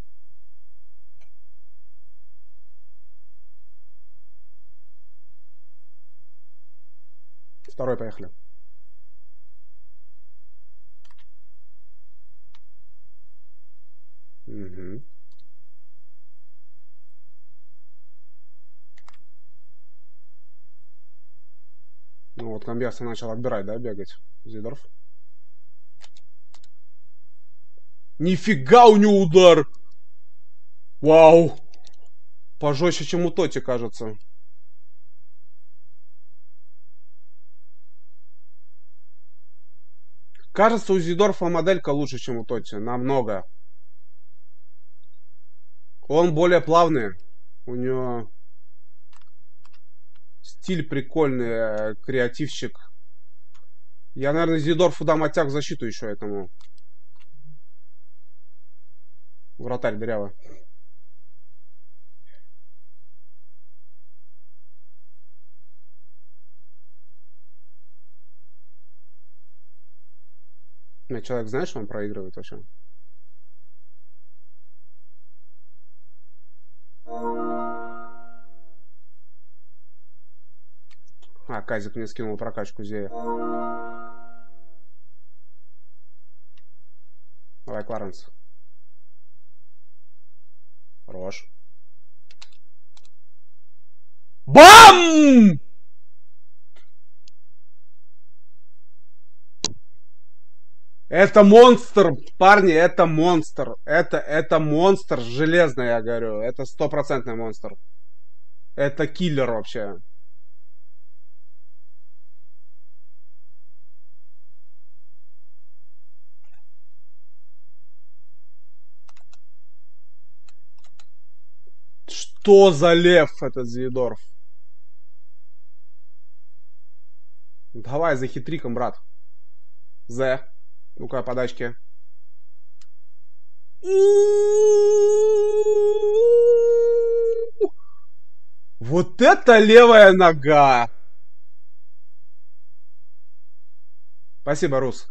Второй, поехали. Угу. вот Камбиаса начал отбирать, да, бегать. Зидорф. Нифига у него удар! Вау! Пожестче, чем у Тоти, кажется. Кажется, у Зидорфа моделька лучше, чем у Тоти. Намного. Он более плавный. У него стиль прикольный, креативщик. Я, наверное, Зидорфу дам оттяг в защиту еще этому. Вратарь дырявый. Человек, знаешь, что он проигрывает вообще? А, Казик мне скинул прокачку Зея. Давай, Кларенс. Хорош. Бам! Это монстр, парни, это монстр. Это монстр железный, я говорю. Это стопроцентный монстр. Это киллер вообще. Что за лев этот Зидорф? Давай за хитриком, брат. З. Ну-ка, подачки. Вот это левая нога! Спасибо, Рус.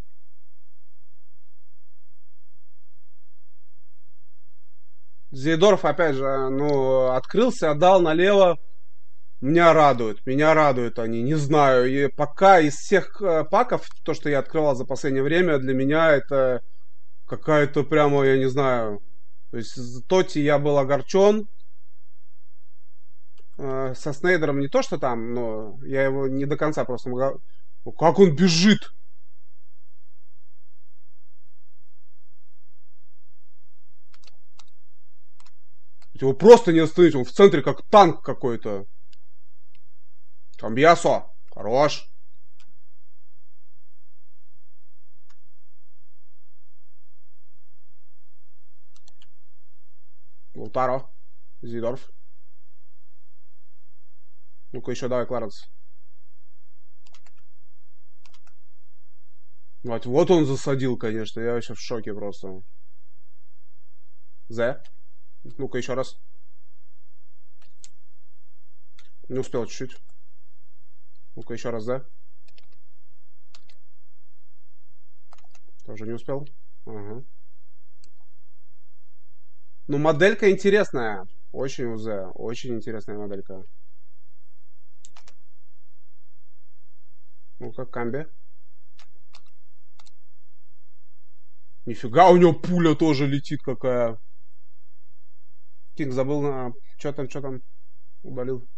Зейдорф, опять же, ну, открылся, отдал налево. Меня радуют они, не знаю. И пока из всех паков, то, что я открывал за последнее время, для меня это какая-то прямо, я не знаю. То есть за Тоти я был огорчен. Со Снейдером не то, что там, но я его не до конца просто могу... Ну, как он бежит! Его просто не остановить, он в центре как танк какой-то. Камбьясо, хорош. Лутаро, Зидорф. Ну-ка еще давай, Кларенс. Вот он засадил, конечно, я вообще в шоке просто. З. Ну-ка еще раз. Не успел чуть-чуть. Ну-ка еще раз, да? Тоже не успел. Ага. Ну, моделька интересная. Очень УЗ. Очень интересная моделька. Ну-ка, камби. Нифига, у него пуля тоже летит какая. Кинг забыл на... Что там? Удалил.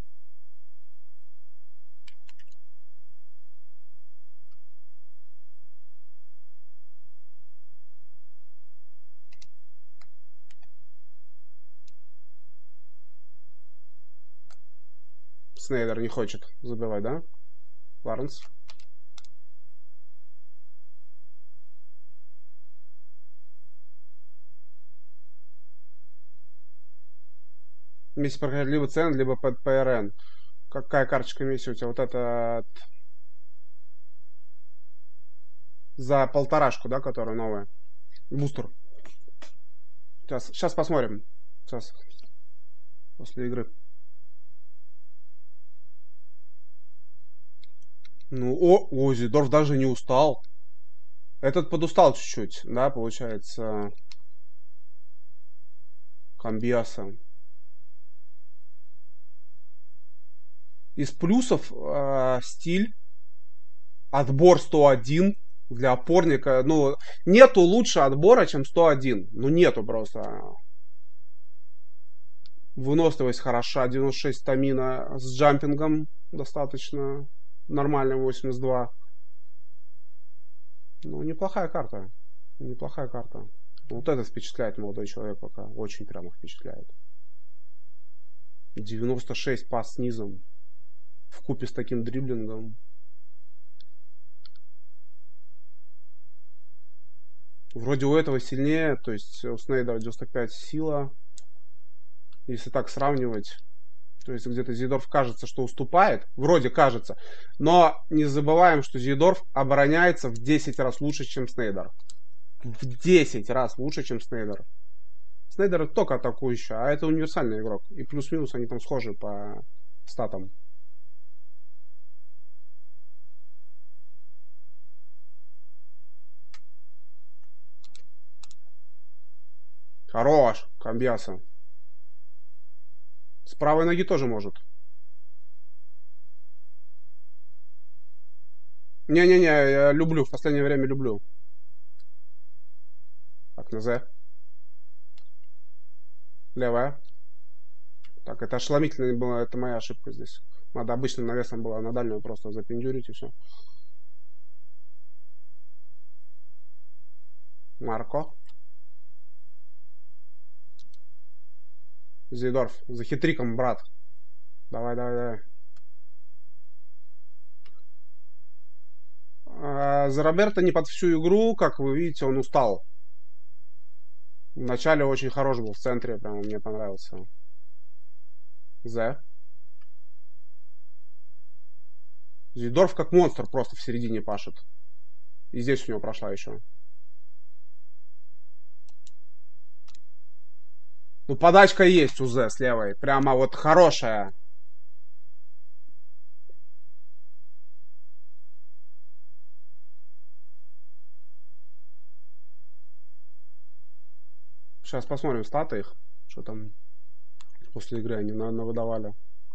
Снейдер не хочет забивать, да? Ларенс. Миссия проходит либо ЦН, либо под ПРН. Какая карточка миссии у тебя? Вот это... За полторашку, да, которая новая? Бустер. Сейчас посмотрим. Сейчас. После игры. Ну, Зидорф даже не устал. Этот подустал чуть-чуть, да, получается. Камбиаса. Из плюсов стиль. Отбор 101 для опорника. Ну, нету лучше отбора, чем 101. Ну, нету просто. Выносливость хороша. 96 стамина с джампингом достаточно. нормальный 82. Ну, неплохая карта. Неплохая карта. Вот это впечатляет молодой человек пока. Очень прямо впечатляет. 96 пас снизу. Вкупе с таким дриблингом. Вроде у этого сильнее. То есть у Снейдера 95 сила. Если так сравнивать. То есть где-то Зейдорф кажется, что уступает. Вроде кажется. Но не забываем, что Зейдорф обороняется в 10 раз лучше, чем Снейдер. В 10 раз лучше, чем Снейдер. Снейдер только атакующий, а это универсальный игрок. И плюс-минус они там схожи по статам. Хорош, Камбьяса. С правой ноги тоже может. Не-не-не, я люблю, в последнее время люблю. Так, на З. Левая. Так, это ошеломительно было, это моя ошибка здесь. Надо обычным навесом было на дальнюю просто запиндюрить и все. Марко. Зейдорф, за хитриком, брат. Давай, давай, давай. За Роберто не под всю игру, как вы видите, он устал. Вначале очень хорош был в центре, прям мне понравился. З. Зейдорф как монстр просто в середине пашет. И здесь у него прошла еще. Ну, подачка есть у З с левой. Прямо вот хорошая. Сейчас посмотрим статы их. Что там после игры они навыдавали.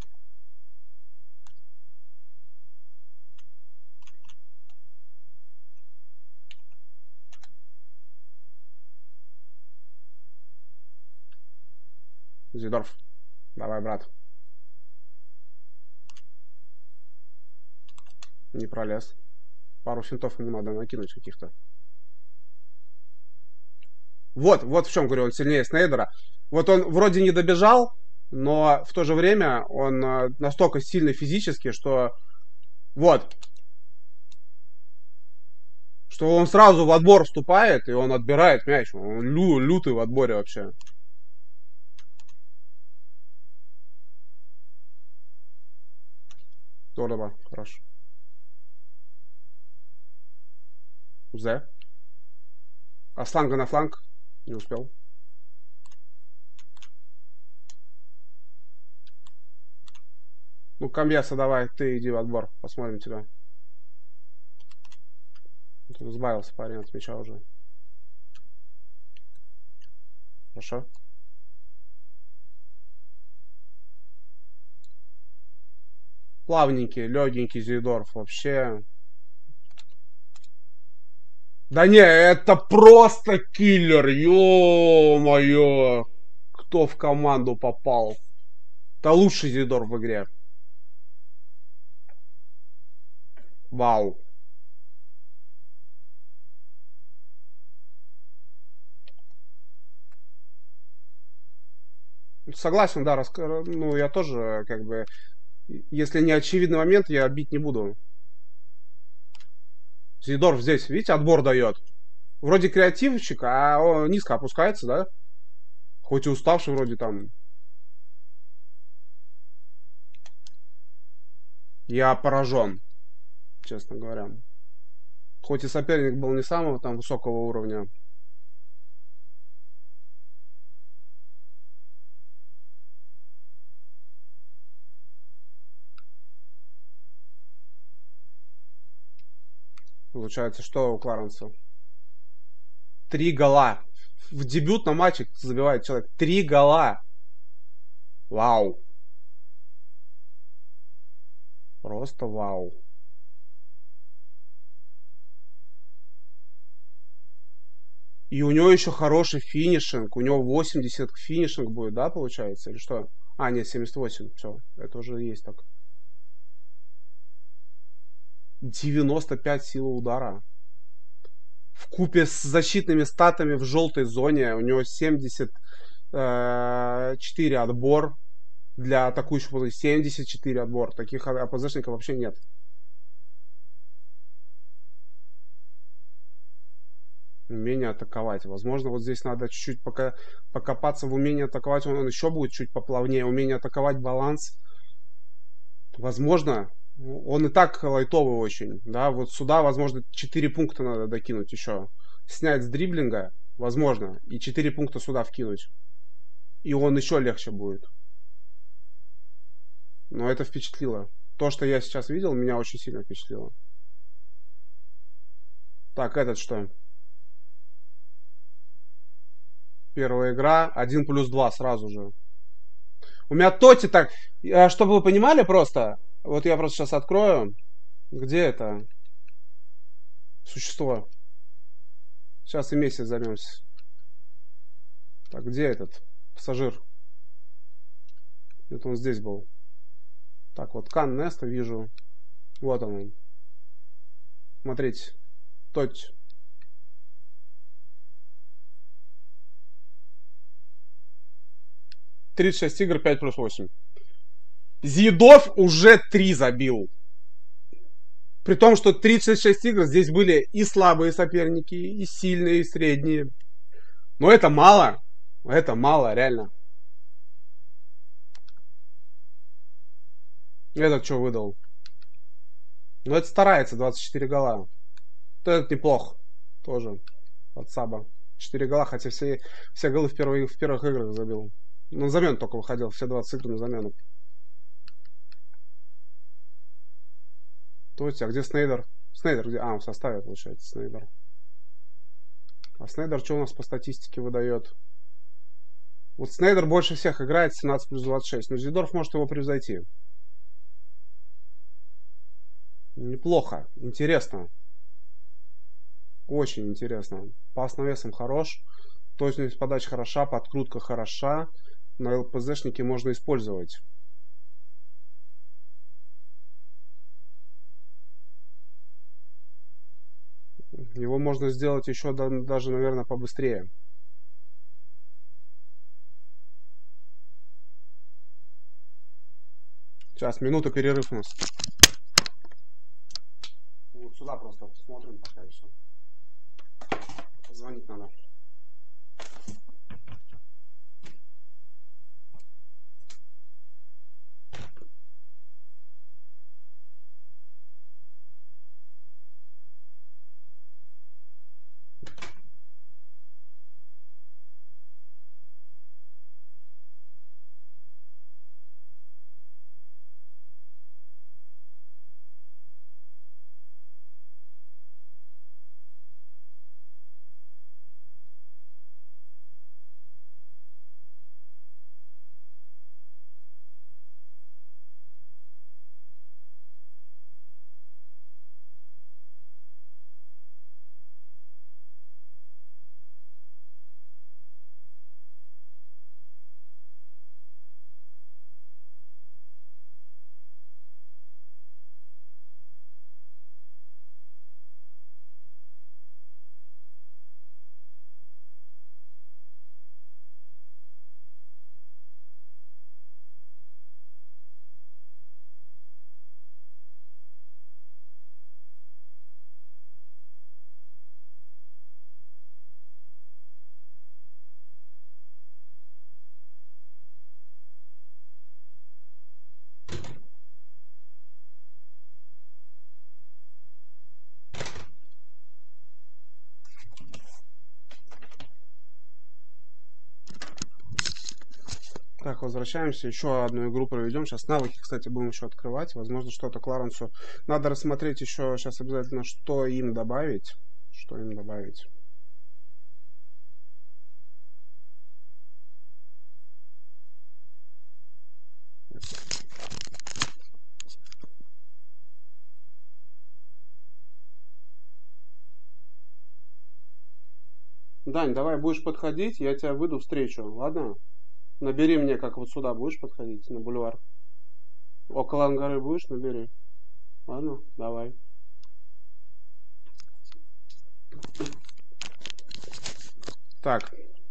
Зейдорф. Давай, брат. Не пролез. Пару финтов ему надо накинуть каких-то. Вот в чем, говорю, он сильнее Снейдера. Вот он вроде не добежал, но в то же время он настолько сильный физически, что вот, что он сразу в отбор вступает, и он отбирает мяч. Он лютый в отборе вообще. Здорово, хорошо. З. А с фланга на фланг? Не успел. Ну, Камбьяса, давай, ты иди в отбор. Посмотрим тебя. Тут избавился парень от мяча уже. Хорошо. Плавненький, легенький Зейдорф вообще. Да не, это просто киллер, ё-моё. Кто в команду попал? Это лучший Зейдорф в игре. Вау. Согласен, да, ну я тоже как бы, если не очевидный момент, я бить не буду. Зейдорф здесь, видите, отбор дает. Вроде креативщик, а он низко опускается, да? Хоть и уставший вроде там. Я поражен, честно говоря. Хоть и соперник был не самого там высокого уровня. Получается, что у Кларенса? 3 гола. В дебютном матче забивает человек 3 гола. Вау. Просто вау. И у него еще хороший финишинг. У него 80 финишинг будет, да, получается? Или что? А, нет, 78. Все, это уже есть так. 95 силы удара. Вкупе с защитными статами в желтой зоне у него 74 отбор. Для атакующих 74 отбор. Таких АПЗшников вообще нет. Умение атаковать. Возможно, вот здесь надо чуть-чуть покопаться в умении атаковать. Он еще будет чуть поплавнее. Умение атаковать, баланс. Возможно, он и так лайтовый очень. Да, вот сюда, возможно, 4 пункта надо докинуть еще. Снять с дриблинга, возможно, и 4 пункта сюда вкинуть. И он еще легче будет. Но это впечатлило. То, что я сейчас видел, меня очень сильно впечатлило. Так, этот что? Первая игра. 1+2 сразу же. У меня Тоти так... Чтобы вы понимали просто... Вот я просто сейчас открою. Где это? Существо. Сейчас и месяц займемся. Так, где этот пассажир? Это он здесь был. Так, вот Кан Неста вижу. Вот он. Смотрите. Тоти. «36 игр, 5+8». Зидов уже 3 забил. При том, что 36 игр здесь были и слабые соперники, и сильные, и средние. Но это мало. Это мало, реально. Этот что выдал? Ну, это старается, 24 гола. То этот неплохо. Тоже от Саба. 4 гола, хотя все голы в первых играх забил. На замену только выходил, все 20 игр на замену. То есть, а где Снейдер? Снейдер где? А, в составе, получается, Снейдер. А Снейдер что у нас по статистике выдает? Вот Снейдер больше всех играет 17+26. Но Зидорф может его превзойти. Неплохо. Интересно. Очень интересно. Пас навесом хорош. Точность подачи хороша. Подкрутка хороша. На ЛПЗшнике можно использовать. Его можно сделать еще даже, наверное, побыстрее. Сейчас, минута перерыв у нас. Вот сюда просто посмотрим пока еще. Звонить надо. Так, возвращаемся. Еще одну игру проведем. Сейчас навыки, кстати, будем еще открывать. Возможно, что-то Кларенсу. Надо рассмотреть еще сейчас обязательно, что им добавить. Что им добавить. Дань, давай будешь подходить, я тебя выйду встречу, ладно? Набери мне, как вот сюда будешь подходить, на бульвар. Около Ангары будешь, набери. Ладно, давай. Так.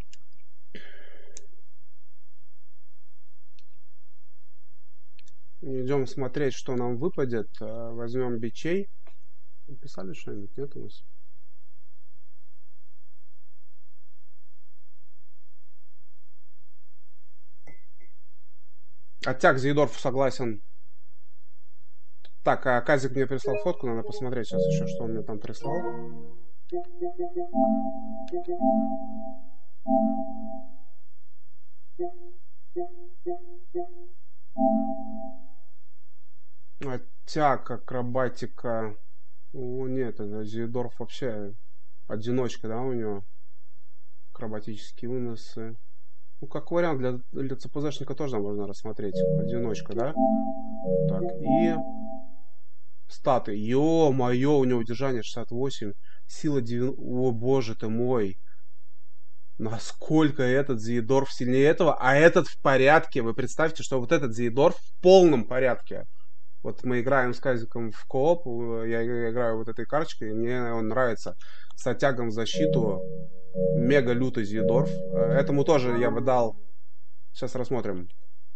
Идем смотреть, что нам выпадет. Возьмем бичей. Писали что-нибудь? Нет у нас? Оттяг Зейдорф согласен. Так, а Казик мне прислал фотку, надо посмотреть сейчас еще, что он мне там прислал. Оттяг, акробатика. О, нет, это Зейдорф вообще одиночка, да, у него? Акробатические выносы. Ну, как вариант, для ЦПЗшника тоже можно рассмотреть. Одиночка, да? Так, и... Статы. Ё-моё, у него удержание 68. Сила 90... О, боже ты мой. Насколько этот Зейдорф сильнее этого, а этот в порядке. Вы представьте, что вот этот Зейдорф в полном порядке. Вот мы играем с Казиком в кооп, я играю вот этой карточкой, и мне он нравится. С оттягом в защиту. Мега лютый Зейдорф. Этому тоже я бы дал... Сейчас рассмотрим.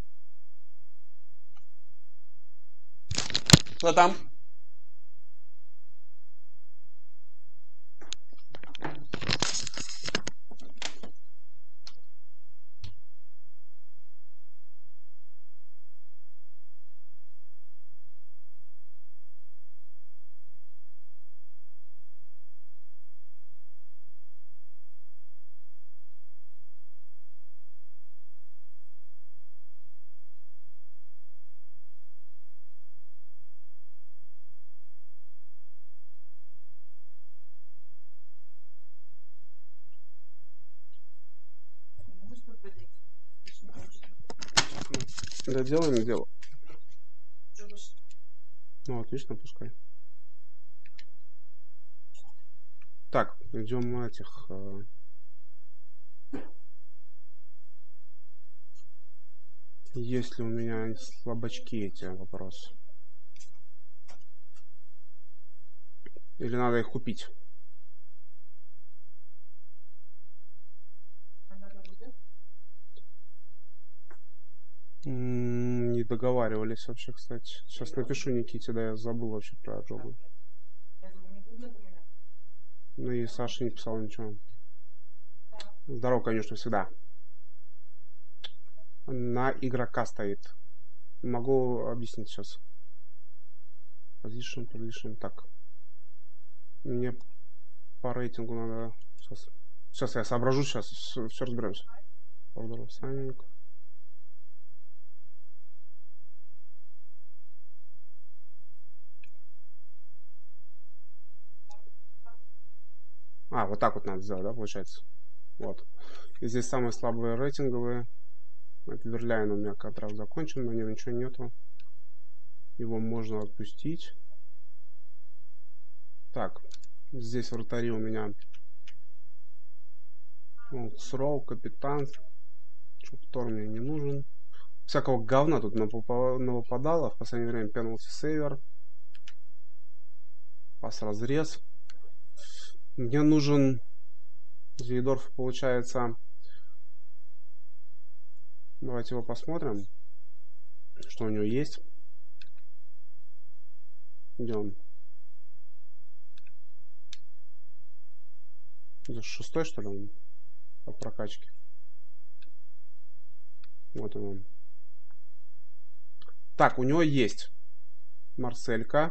Что там? Да, делаем дело. Ну, отлично, пускай. Так, идем этих... Есть ли у меня слабачки эти вопросы? Или надо их купить? Не договаривались вообще, кстати. Сейчас напишу Никите, да, я забыл вообще про джобу. Ну и Саша не писал ничего. Здорово, конечно, всегда. На игрока стоит. Могу объяснить сейчас. Position. Так. Мне по рейтингу надо... Сейчас я соображу, сейчас все разберемся. Order of signing. А, вот так вот надо сделать, да, получается? Вот. И здесь самые слабые рейтинговые. Это Верляйн у меня контракт закончен, на нем ничего нету. Его можно отпустить. Так, здесь вратари у меня Сроу, капитан. Чуптор мне не нужен. Всякого говна тут навыпадало. В последнее время пенalty сейвер. Пас разрез. Мне нужен Зейдорф, получается. Давайте его посмотрим. Что у него есть. Где он? Здесь 6-й, что ли, он? По прокачке. Вот он. Так, у него есть Марселька.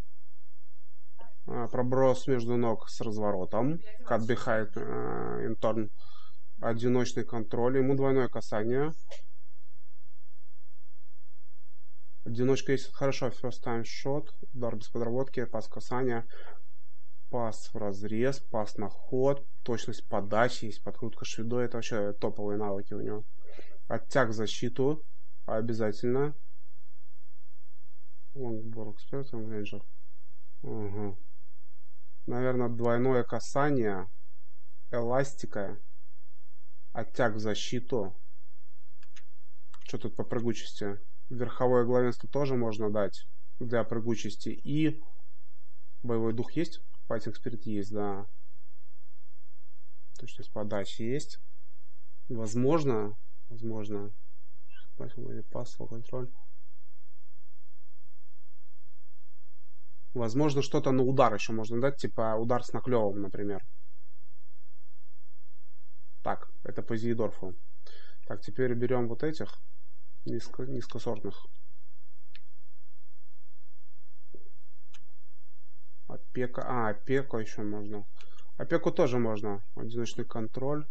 Проброс между ног с разворотом. Cut behind in turn. Одиночный контроль. Ему двойное касание. Одиночка есть хорошо. First time shot. Удар без подработки. Пас касания. Пас в разрез. Пас на ход. Точность подачи. Есть подкрутка швидой. Это вообще топовые навыки у него. Оттяг в защиту. Обязательно. Лонгборг эксперт. Рейнджер. Угу. Наверное, двойное касание. Эластика. Оттяг в защиту. Что тут по прыгучести? Верховое главенство тоже можно дать для прыгучести. И боевой дух есть? Fighting Spirit есть, да. Точность подачи есть. Возможно. Пас, контроль. Возможно, что-то на удар еще можно дать, типа удар с наклевом, например. Так, это по Зейдорфу. Так, теперь берем вот этих низкосортных. Опека. Опеку еще можно. Опеку тоже можно. Одиночный контроль.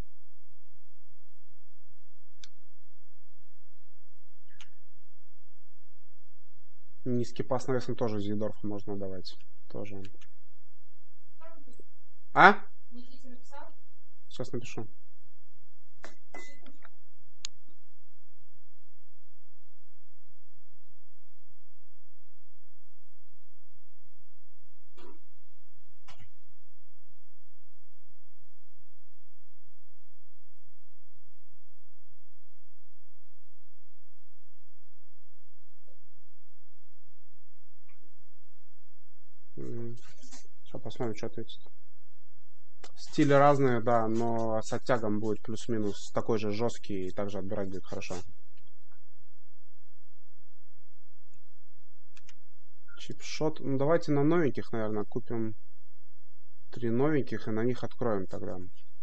Низкий пас навесом тоже Зейдорфу можно давать. Тоже. А? Сейчас напишу. Сейчас посмотрим, что ответит. Стили разные, да, но с оттягом будет плюс-минус такой же жесткий, и также отбирать будет хорошо. Чипшот. Ну, давайте на новеньких, наверное, купим 3 новеньких и на них откроем тогда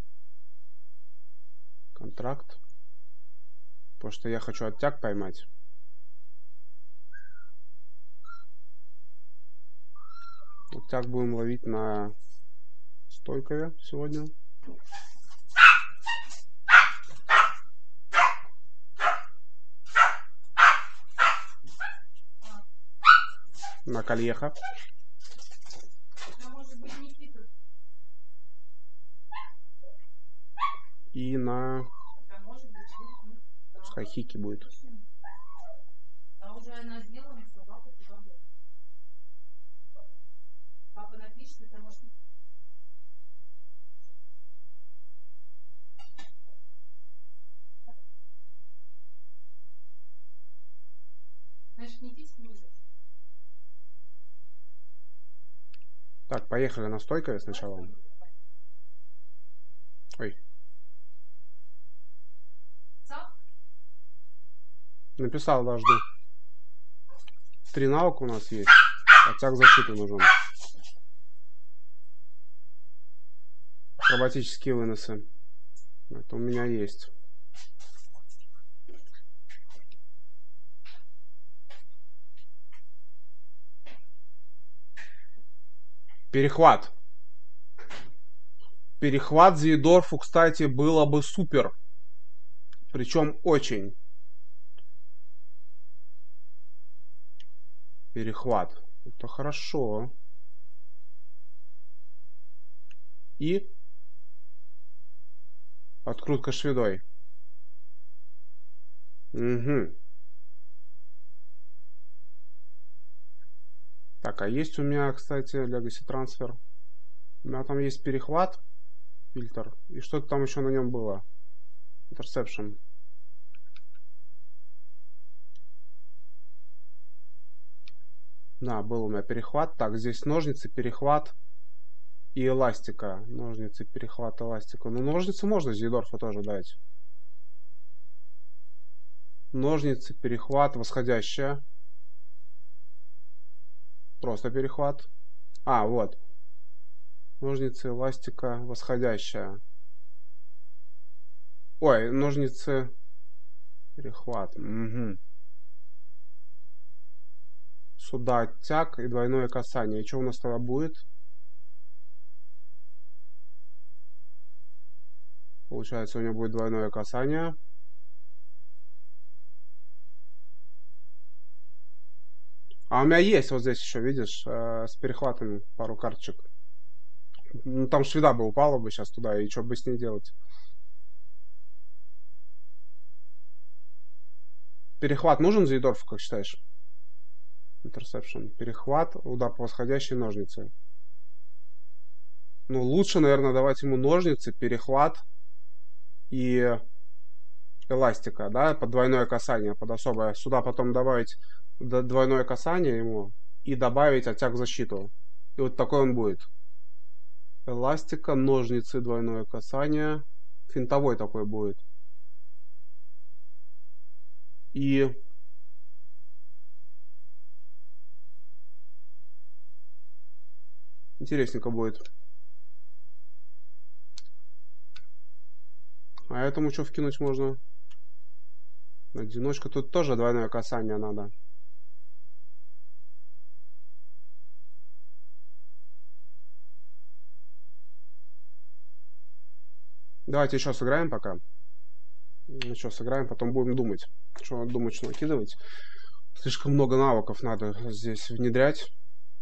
контракт. Потому что я хочу оттяг поймать. Оттяг будем ловить на Стойкове сегодня. На Кальеха. И на... Пускай Хики будет. А уже она сделана, собаку туда будет. Папа напишет, это может... Значит, не пить, не выжить. Так, поехали на Стойкове сначала. Ой. Написал, да, жду. 3 навыка у нас есть. Оттяг защиты нужен. Акробатические выносы. Это у меня есть. Перехват. Перехват Зейдорфу, кстати, было бы супер. Причем очень. Перехват. Это хорошо. И открутка шведой. Угу. Так, а есть у меня, кстати, Legacy Transfer. У меня там есть перехват, фильтр. И что-то там еще на нем было. Interception. Да, был у меня перехват. Так, здесь ножницы, перехват и эластика. Ножницы, перехват, эластика. Ну, ножницы можно Зейдорфу тоже дать. Ножницы, перехват, восходящая. Просто перехват. А, вот. Ножницы, эластика, восходящая. Ой, ножницы, перехват. Угу. Сюда оттяг и двойное касание. И что у нас тогда будет? Получается, у него будет двойное касание. А у меня есть вот здесь еще, видишь, с перехватами пару карточек. Ну, там шведа бы упала бы сейчас туда, и что бы с ней делать? Перехват нужен Зейдорфу, как считаешь? Interception. Перехват, удар по восходящей, ножницы. Ну, лучше, наверное, давать ему ножницы, перехват и эластика, да, под двойное касание, под особое. Сюда потом добавить двойное касание ему и добавить оттяг в защиту. И вот такой он будет. эластика, ножницы, двойное касание. Финтовой такой будет. И интересненько будет. А этому что вкинуть можно? Одиночка. Тут тоже двойное касание надо. Давайте еще сыграем пока. Еще сыграем, потом будем думать. Что думать, что накидывать. Слишком много навыков надо здесь внедрять.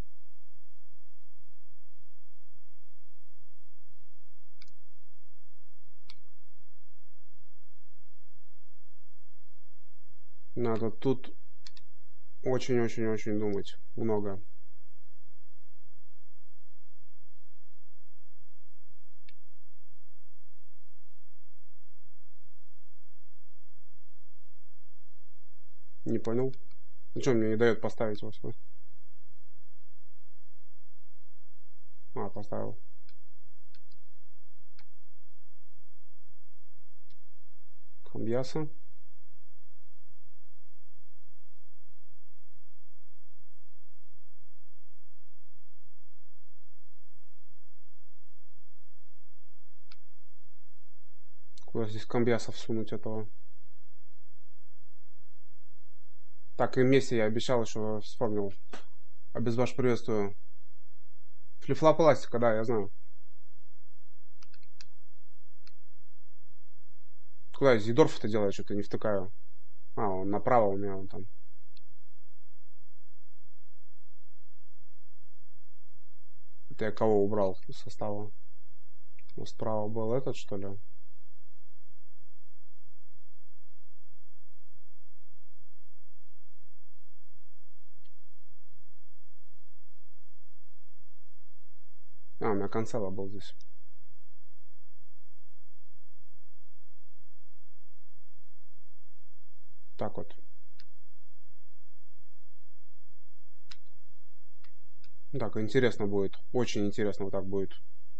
Надо тут очень-очень-очень думать. Много. Не понял. Ну что, мне не дает поставить его сюда? А, поставил. Камбьяса. Куда здесь Камбьяса всунуть этого? Так, и вместе я обещал еще, вспомнил. Обезваж приветствую. Флифла пластика, да, я знаю. Куда я Зидорф-то делаю, что-то не втыкаю. А, он направо у меня, он там. Это я кого убрал из состава? Ну, справа был этот, что ли? А, у меня Канцело был здесь. Так вот. Так, интересно будет. Очень интересно вот так будет.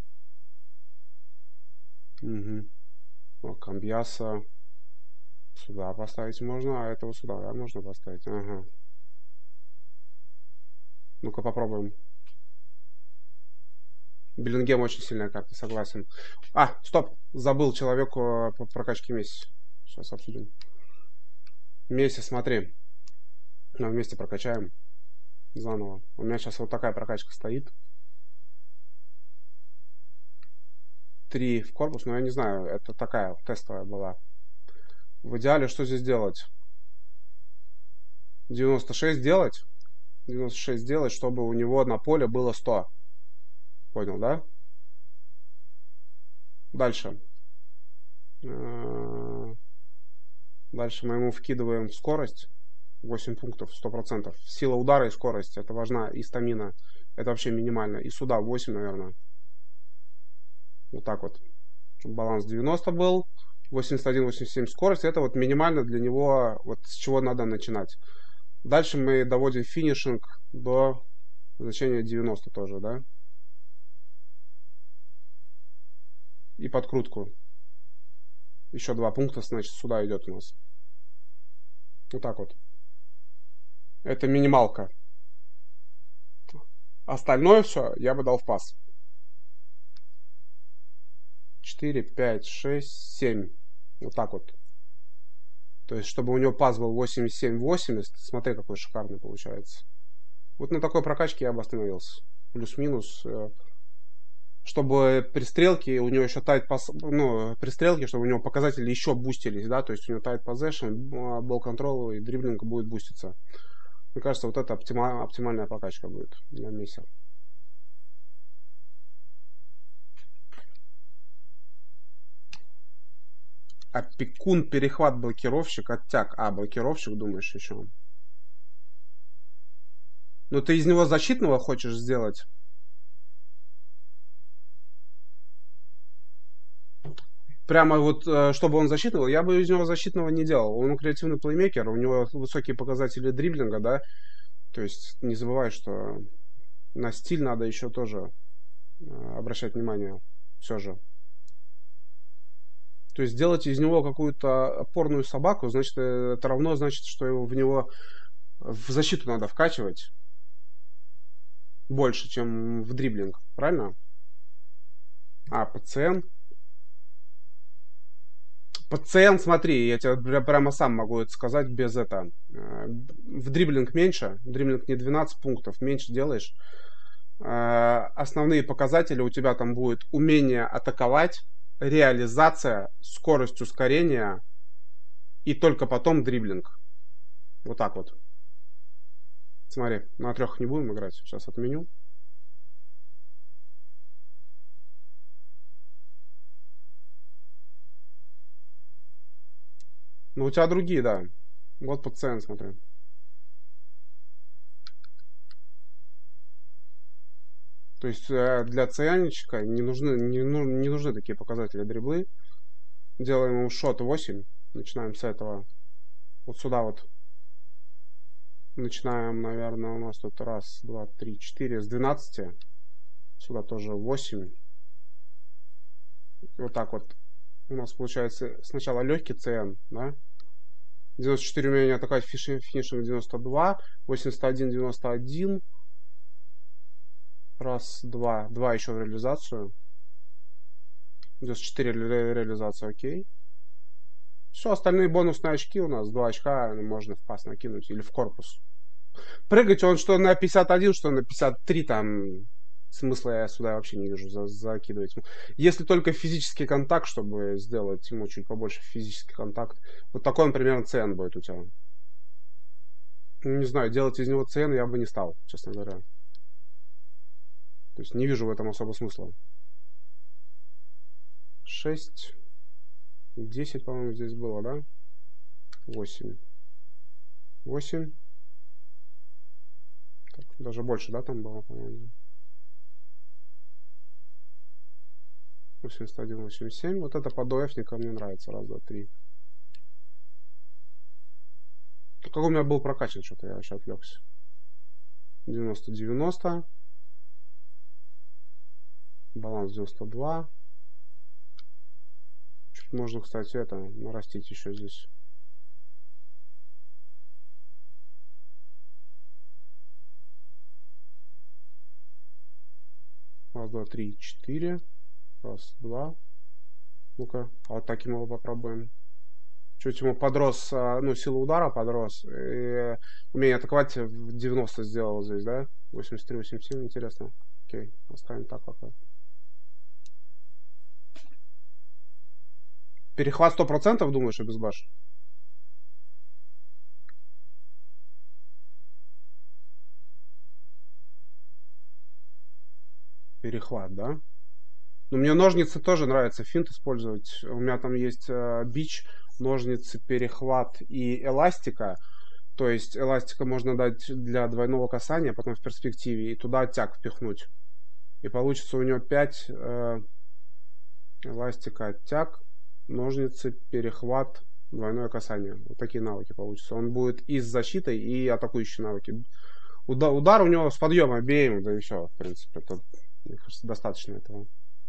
Угу. Вот, Камбьяса. Сюда поставить можно, а этого сюда, да, можно поставить. Ага. Ну-ка попробуем. Беллингем очень сильная карта, согласен. А, стоп, забыл человеку по прокачке Месси. Сейчас обсудим. Месси, смотри. Мы вместе прокачаем заново. У меня сейчас вот такая прокачка стоит. 3 в корпус, но я не знаю, это такая тестовая была. В идеале что здесь делать? 96 делать? 96 делать, чтобы у него на поле было 100. Понял, да? Дальше. Дальше мы ему вкидываем скорость. 8 пунктов, 100%. Сила удара и скорость. Это важна. И стамина. Это вообще минимально. И сюда 8, наверное. Вот так вот. Чтобы баланс 90 был. 81, 87 скорость. Это вот минимально для него, вот с чего надо начинать. Дальше мы доводим финишинг до значения 90 тоже, да? И подкрутку. Еще 2 пункта, значит, сюда идет у нас. Вот так вот. Это минималка. Остальное все я бы дал в пас. 4, 5, 6, 7. Вот так вот. То есть, чтобы у него пас был 87-80. Смотри, какой шикарный получается. Вот на такой прокачке я бы остановился. Плюс-минус. Чтобы при стрелке у него еще тайт пас, ну, при стрелке, чтобы у него показатели еще бустились, да, то есть у него тайт possession, ball control и дриблинг будет буститься. Мне кажется, вот это оптимальная прокачка будет для Месси. Опекун, перехват, блокировщик, оттяг. А, блокировщик, думаешь, еще? Ну, ты из него защитного хочешь сделать? Прямо вот, чтобы он защитного, я бы из него защитного не делал. Он креативный плеймейкер, у него высокие показатели дриблинга, да. То есть не забывай, что на стиль надо еще тоже обращать внимание все же. То есть делать из него какую-то опорную собаку, значит, это равно значит, что в него в защиту надо вкачивать больше, чем в дриблинг, правильно? А пациент, смотри, я тебе прямо сам могу это сказать без этого. В дриблинг меньше, дриблинг не 12 пунктов, меньше делаешь. Основные показатели у тебя там будет умение атаковать, реализация, скорость ускорения и только потом дриблинг. Вот так вот. Смотри, на 3 не будем играть, сейчас отменю. Ну, у тебя другие, да. Вот пациент, смотри. То есть для цианчика не нужны такие показатели дриблы. Делаем ему шот 8. Начинаем с этого. Вот сюда вот. Начинаем, наверное, у нас тут раз, два, три, 4 с 12. Сюда тоже 8. Вот так вот. У нас получается сначала легкий ЦН, да? 94 умения атаковать, финишинг 92. 81, 91. Раз, два. Два еще в реализацию. 94 реализация, окей. Все, остальные бонусные очки у нас. 2 очка можно в пас накинуть или в корпус. Прыгать он что на 51, что на 53, там смысла я сюда вообще не вижу закидывать. Если только физический контакт, чтобы сделать ему чуть побольше физический контакт. Вот такой он примерно ЦН будет у тебя. Не знаю, делать из него ЦН я бы не стал, честно говоря. То есть не вижу в этом особо смысла. 6, 10, по-моему, здесь было, да? 8. 8. Так, даже больше, да, там было, по-моему. 81, 87. Вот это по ДОФнику мне нравится. Раз, два, три. Какой у меня был прокачан, что-то я вообще отвлекся. 90, 90. Баланс 92. Чуть можно, кстати, это нарастить еще здесь. Раз, два, три, 4. Раз, два. Ну-ка, а вот так его попробуем. Чуть ему подрос, ну, сила удара подрос. И умение атаковать в 90 сделал здесь, да? 83, 87, интересно. Окей, оставим так пока. Перехват 100% думаешь, без баш? Перехват, да? Но мне ножницы тоже нравится финт использовать. У меня там есть бич, ножницы, перехват и эластика. То есть эластика можно дать для двойного касания, потом в перспективе, и туда оттяг впихнуть. И получится у него 5 эластика, оттяг, ножницы, перехват, двойное касание. Вот такие навыки получатся. Он будет и с защитой, и атакующие навыки. Удар у него с подъема обеим, да и все, в принципе. Это, мне кажется, достаточно этого.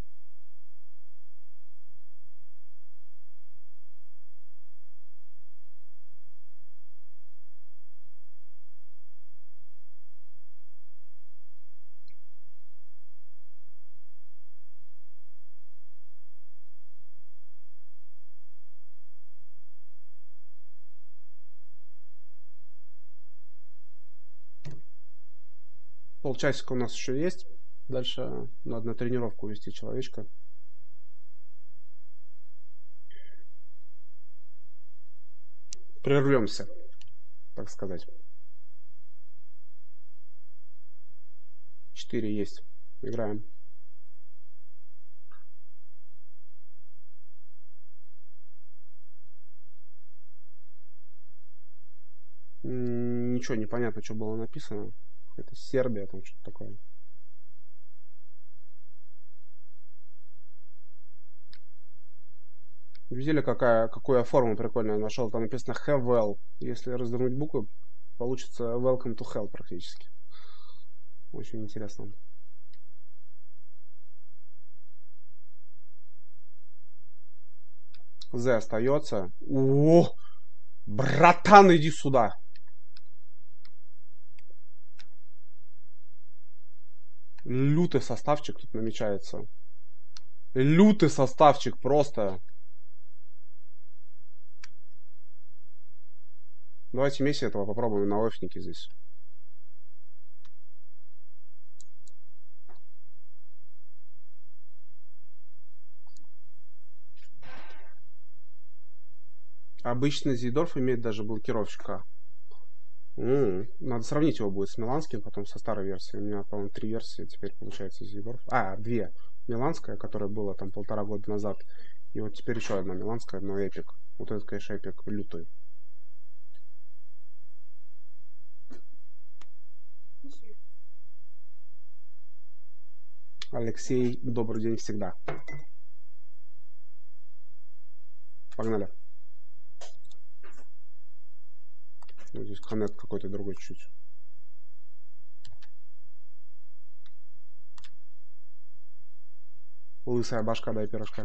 Полчасика у нас еще есть. Дальше надо на тренировку вести человечка. Прервемся, так сказать. 4 есть. Играем. Ничего не понятно, что было написано. Это Сербия, там что-то такое. Видели, какую я форму прикольную нашел? Там написано have well. Если развернуть буквы, получится welcome to hell практически. Очень интересно. З остается. О, братан, иди сюда. Лютый составчик тут намечается. Лютый составчик просто. Давайте Месси этого попробуем на офнике здесь. Обычно Зейдорф имеет даже блокировщика. Надо сравнить его будет с миланским, потом со старой версией. У меня, по-моему, 3 версии теперь получается Зейдорф. 2. Миланская, которая была там 1,5 года назад. И вот теперь еще одна миланская, но эпик. Вот этот, конечно, эпик лютый. Алексей, добрый день всегда. Погнали. Ну, здесь коннект какой-то другой чуть-чуть. Лысая башка, дай пирожка.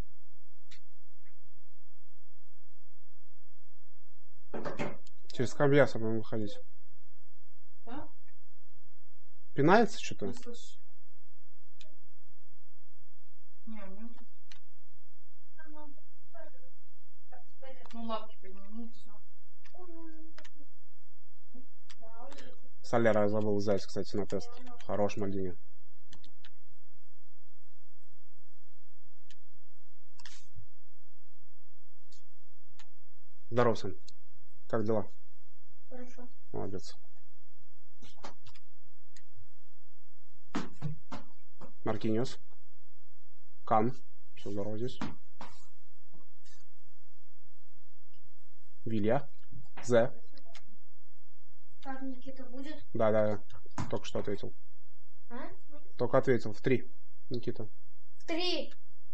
Через Камбьяса будем выходить. Да? Пинается что-то? Не слышу. Не, у меня тут. Ну, лапки подними, все. Солера я забыл взять, кстати, на тест. Хорош, Мальдини. Здорово, сын. Как дела? Хорошо. Молодец. Маркиньос. Кан. Все здорово здесь. Вилья. Зе. Как Никита будет? Да. Только что ответил. А? Только ответил. В 3. Никита. В 3.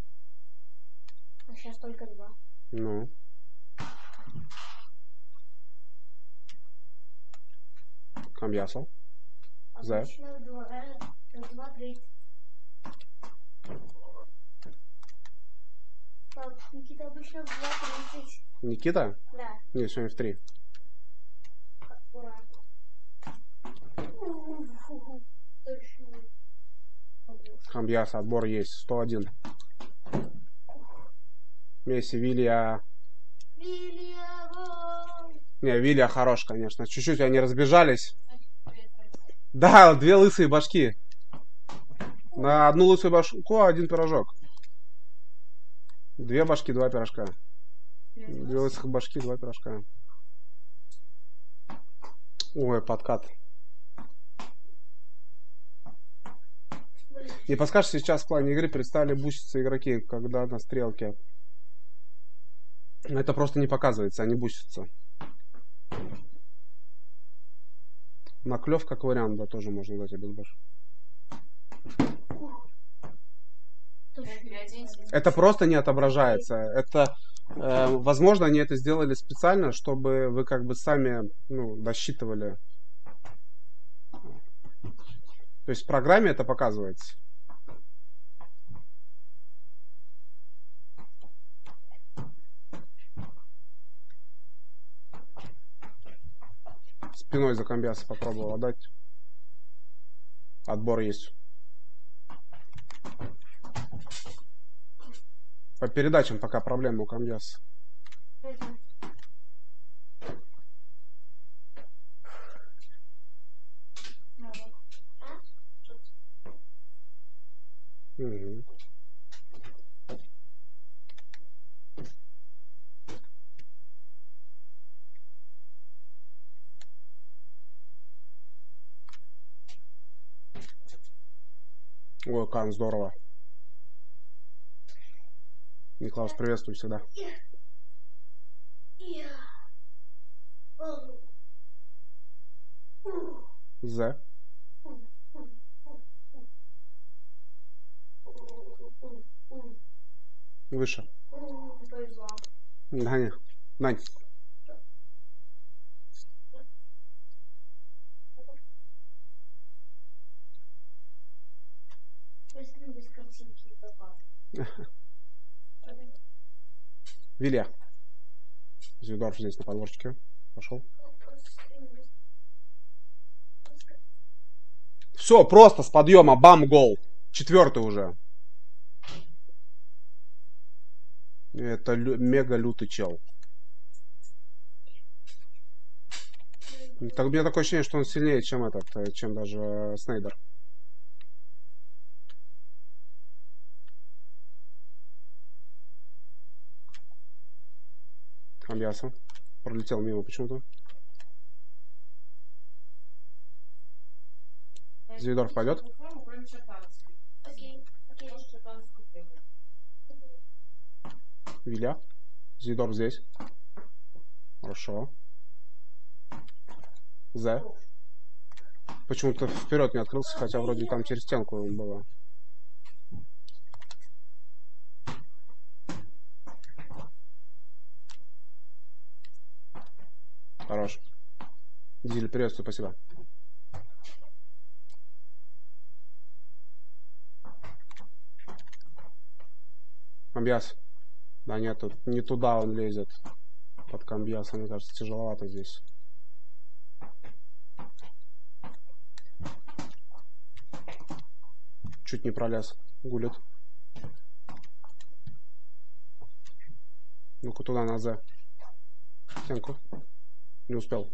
А сейчас только 2. Ну. Камбьясо. Зе. Обычно в 2-3. Никита обычно в 2:30. Никита? Да. Нет, сегодня в 3. Ура. Точно. Камбьясо. Отбор есть. 101. Месси, Вилья. Не, Вилья хорош, конечно. Чуть-чуть они разбежались. Да, 2 лысые башки. На одну лысую башку 1 пирожок. 2 башки, 2 пирожка. 2 лысых башки, 2 пирожка. Ой, подкат. Не подскажешь, сейчас в плане игры перестали буститься игроки, когда на стрелке. Это просто не показывается, они бустятся. Наклев как вариант, да, тоже можно дать без баш. Это просто не отображается. Это, возможно, они это сделали специально, чтобы вы как бы сами, досчитывали. То есть в программе это показывается. Спиной за Камбьяса попробовал отдать. Отбор есть. По передачам пока проблема у Камбьяса. Угу. Ой, Кан, здорово. Никлаус, приветствую всегда. Зе. Выше. Нань. Нань. Вилья. Зюдорф здесь на подворчике. Пошел. Все, просто с подъема. Бам, гол. 4-й уже. Это мега лютый чел. Так, у меня такое ощущение, что он сильнее, чем этот, чем даже Снейдер. Камбиаса. Пролетел мимо почему-то. Зюдорф пойдет. Виля. Зюдорф здесь. Хорошо. З. Почему-то вперед не открылся, хотя вроде там через стенку было. Хорош. Дизель, приветствую, спасибо. Камбиас. Да нет, тут не туда он лезет. Под Камбиаса, мне кажется, тяжеловато здесь. Чуть не пролез. Гулит. Ну-ка туда, на З. Стенку. Не успел.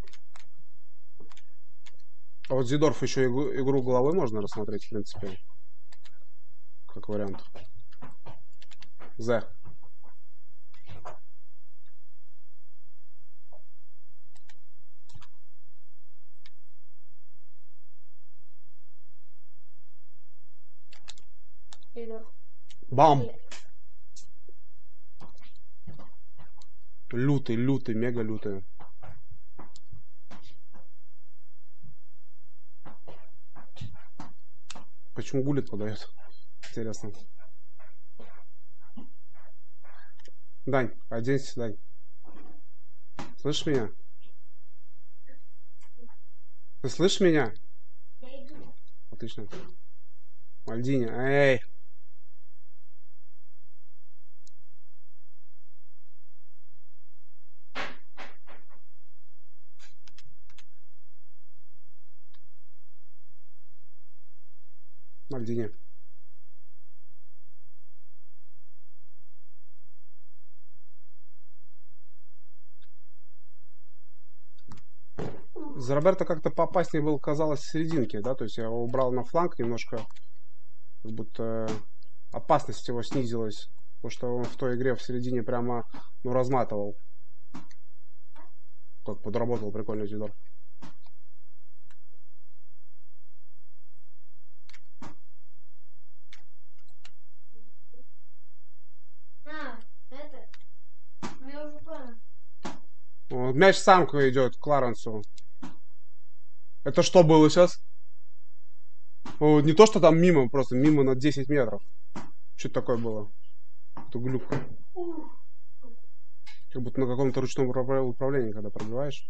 А вот Зидорф еще игру головой можно рассмотреть, в принципе. Как вариант. З. Бам! Лютый, лютый, мега лютый. Почему Гулит подает? Интересно. Дань, оденься, Дань. Слышишь меня? Ты слышишь меня? Отлично. Мальдини, эй! Мальдини. За Роберто как-то поопаснее был, казалось, в серединке, да, то есть я его убрал на фланг немножко, как будто опасность его снизилась, потому что он в той игре в середине прямо, ну, разматывал. Как подработал прикольный Зидор. Вот, мяч самку идет к Кларенсу. Это что было сейчас? О, не то, что там мимо, просто мимо на 10 метров. Что-то такое было. Это глюк. Как будто на каком-то ручном управлении, когда пробиваешь.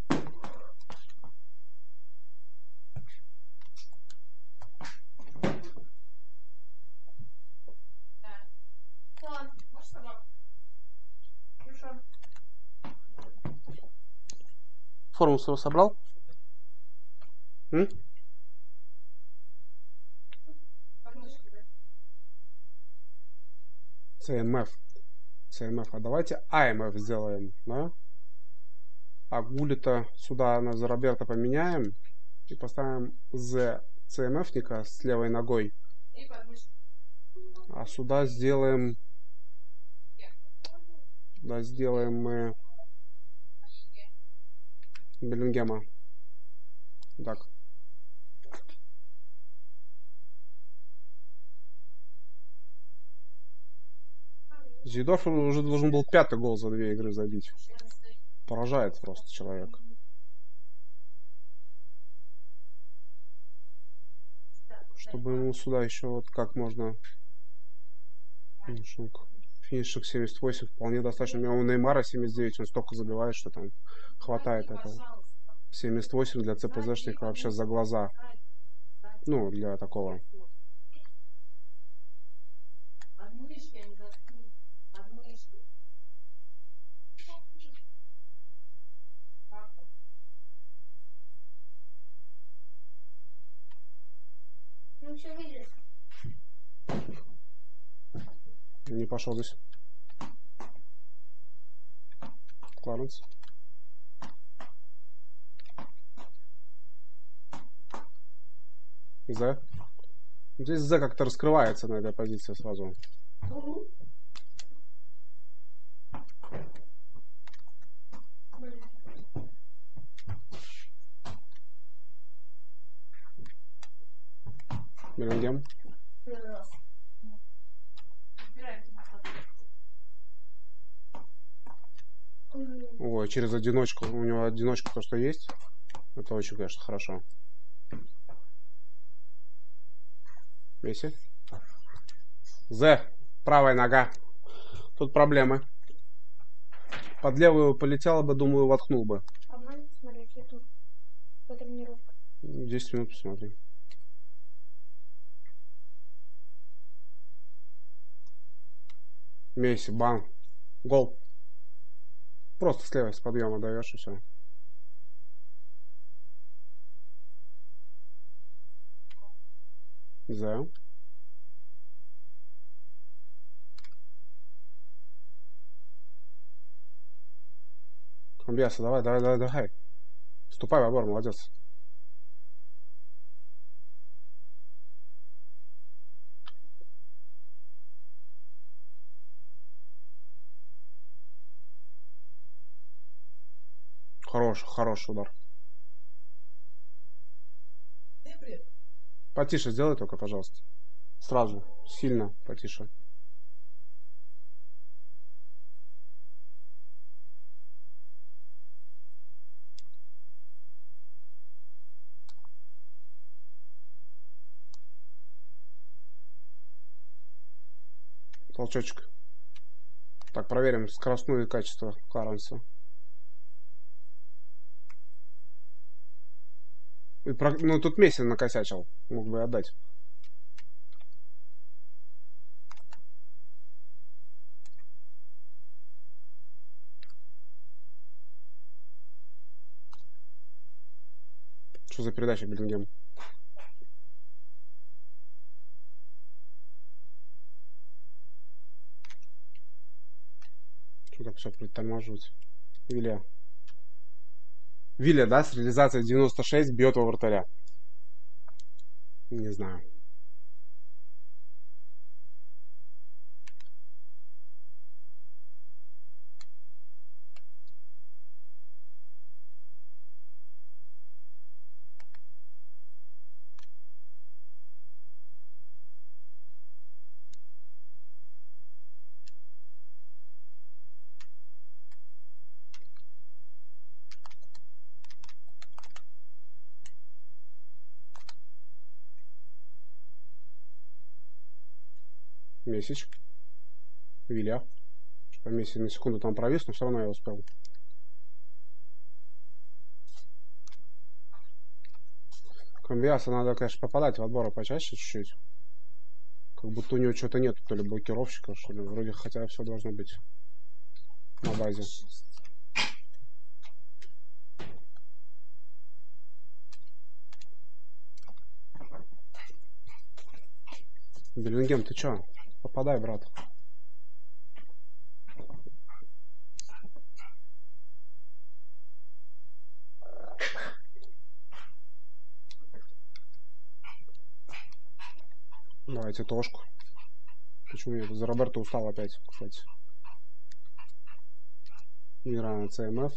Форму свою собрал? CMF. CMF. А давайте AMF сделаем, да? А Гулита сюда на за Роберто поменяем. И поставим Z CMF-ника с левой ногой. А сюда сделаем... Да, сделаем мы... Беллингема. Так. Зидорф уже должен был 5-й гол за 2 игры забить. Поражает просто человек. Чтобы ему сюда еще вот как можно... Финишинг 78 вполне достаточно. У меня у Неймара 79, он столько забивает, что там хватает этого. 78 для ЦПЗшника вообще за глаза. Ну, для такого. что видишь? Не пошел здесь. Кларенс. З. Здесь З как-то раскрывается на этой позиции сразу. Угу. Беллингем. Ой, через одиночку. У него одиночка то, что есть. Это очень, конечно, хорошо. Месси. З. Правая нога. Тут проблемы. Под левую полетела бы, думаю, воткнул бы. А можно посмотреть YouTube по тренировке? 10 минут посмотри. Месси, бан. Гол. Просто слева с подъема даешь и все. З. Камбиаса, давай. Ступай в обор, молодец. Хороший удар. Потише сделай только, пожалуйста. Сразу, сильно потише. Толчочек. Так, проверим скоростное качество Кларенса. Ну, тут Месси накосячил. Мог бы отдать. Что за передача, Беллингем? Что так все притормаживать? Виля, да, с реализацией 96 бьет во вратаря. Не знаю. Месяч. Виля. Что Месси на секунду там провис, но все равно я успел. Камбиаса надо, конечно, попадать в отборы почаще чуть-чуть. Как будто у него что-то нет, то ли блокировщика, что ли. Вроде хотя все должно быть на базе. Беллингем, ты чё? Попадай, брат. Давайте тошку. Почему я за Роберто устал опять, кстати. Игра на ЦМФ.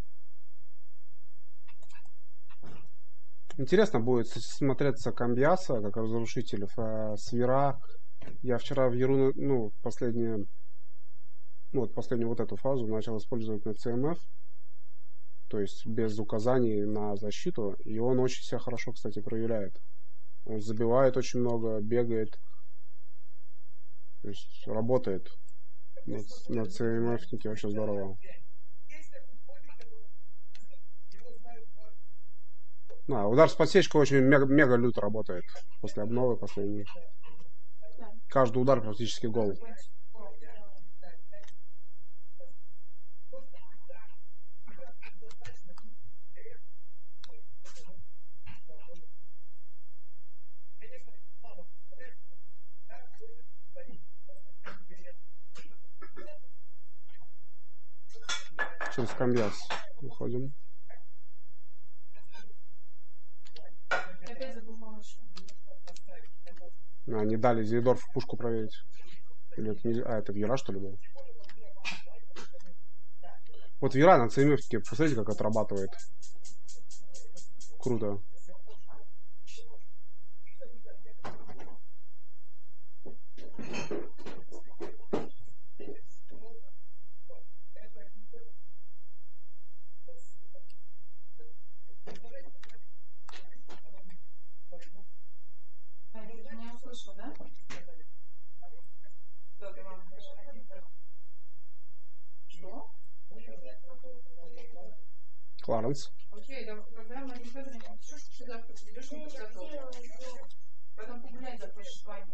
Интересно будет смотреться Камбиаса как разрушитель Свира. Я вчера в Яру, ну, последнюю вот эту фазу начал использовать на ЦМФ. То есть без указаний на защиту. И он очень себя хорошо, кстати, проявляет. Он забивает очень много, бегает. То есть работает на ЦМФнике вообще здорово. Удар с подсечкой очень мега люто работает. После обновы последней. Каждый удар практически гол. Через Камбиас выходим. Я опять забывала, что. Не дали Зейдорф пушку проверить. Или это не... это Вера, что ли, был? Вот Вера на ЦМФ-ке, посмотрите, как отрабатывает. Круто. Ты меня услышал, да? Что? Кларенс. Окей, да, когда мы Федоровна напишу, что ты завтра придешь, не подготовишь. Потом погулять захочешь с вами.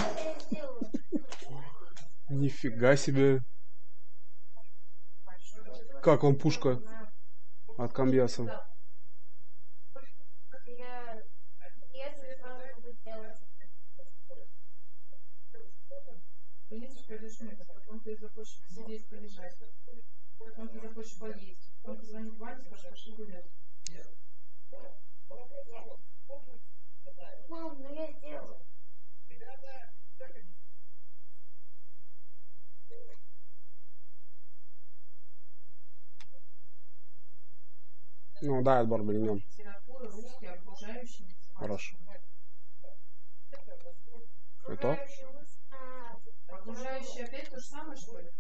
Нифига себе. Как вам пушка от Камбиаса? Поедешь, пойдешь мыться, потом ты захочешь сидеть, полежать. Потом ты захочешь поесть. Потом позвонит Ваня, скажет, пошли гулять. Мам, ну я сделала. Ну, да, отбор блинем. Литература, русский, окружающий. Хорошо. Это? Окружающий опять то же самое, что ли?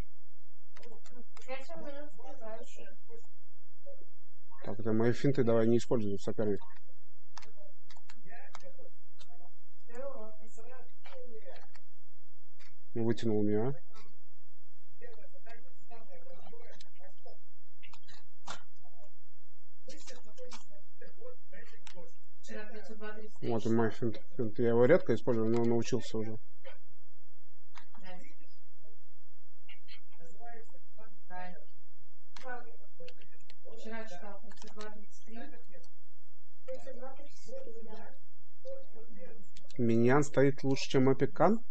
Так, это мои финты давай не используй соперник. Вытянул меня. Вчера 32-33. Вот и мой финт. Я его редко использую, но научился уже. Вчера читал 32-33. Миньян стоит лучше, чем Эпик Кан?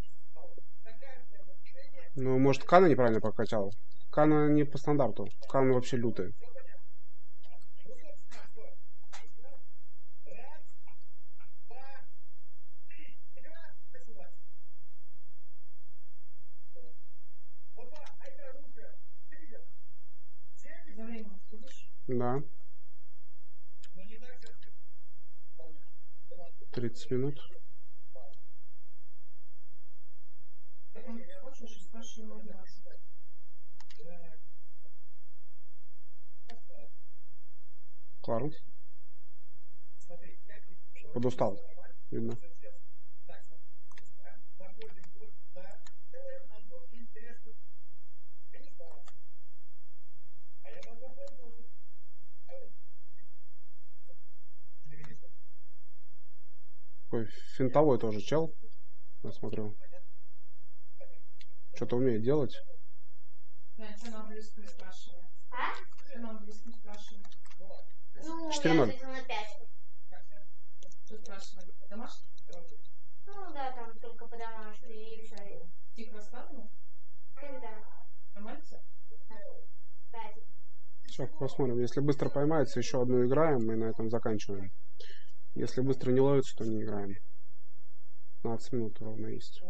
Ну, может, Кана неправильно прокачал. Кана не по стандарту. Кан вообще лютый. За время будешь? Да. 30 минут. Потом хочешь, спрашивай его раз. Кларенс. Подустал. Видно. Такой финтовой тоже чел. Я смотрю. Что-то умеет делать. Да, что на английском спрашивает? А? Что на английском спрашивает? Ну, 4:0. я ответила на 5. Что спрашивает? Домашний? Ну да, там только по домашней и все. Тихо рассказывал? Когда? Нормально все? 5. Сейчас посмотрим. Если быстро поймается, еще одну играем и на этом заканчиваем. Если быстро не ловится, то не играем. 15 минут ровно есть.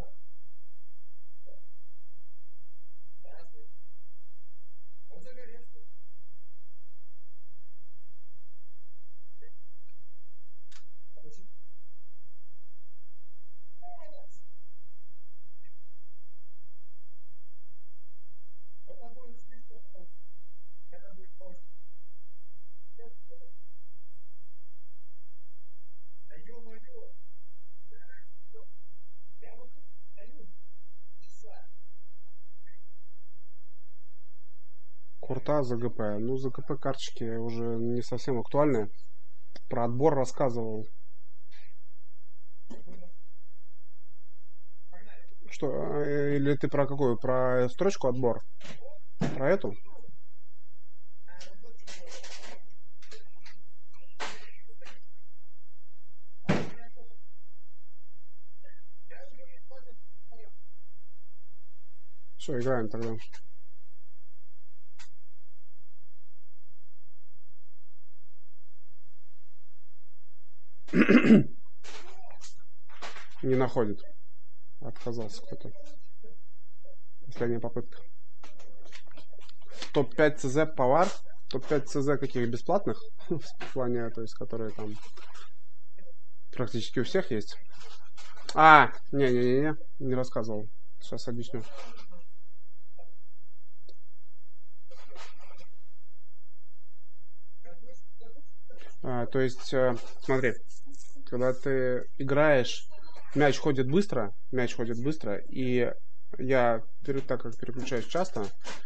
Курта ЗГП. Ну, ЗГП карточки уже не совсем актуальны. Про отбор рассказывал. Что? Или ты про какую? Про строчку отбор? Про эту? Все, играем тогда. Не находит. Отказался кто-то. Последняя попытка. Топ-5 ЦЗ повар. Топ-5 ЦЗ каких бесплатных? В плане, то есть, которые там практически у всех есть. Не-не-не, не рассказывал. Сейчас объясню. То есть, смотри, когда ты играешь, мяч ходит быстро, и я, так как переключаюсь часто,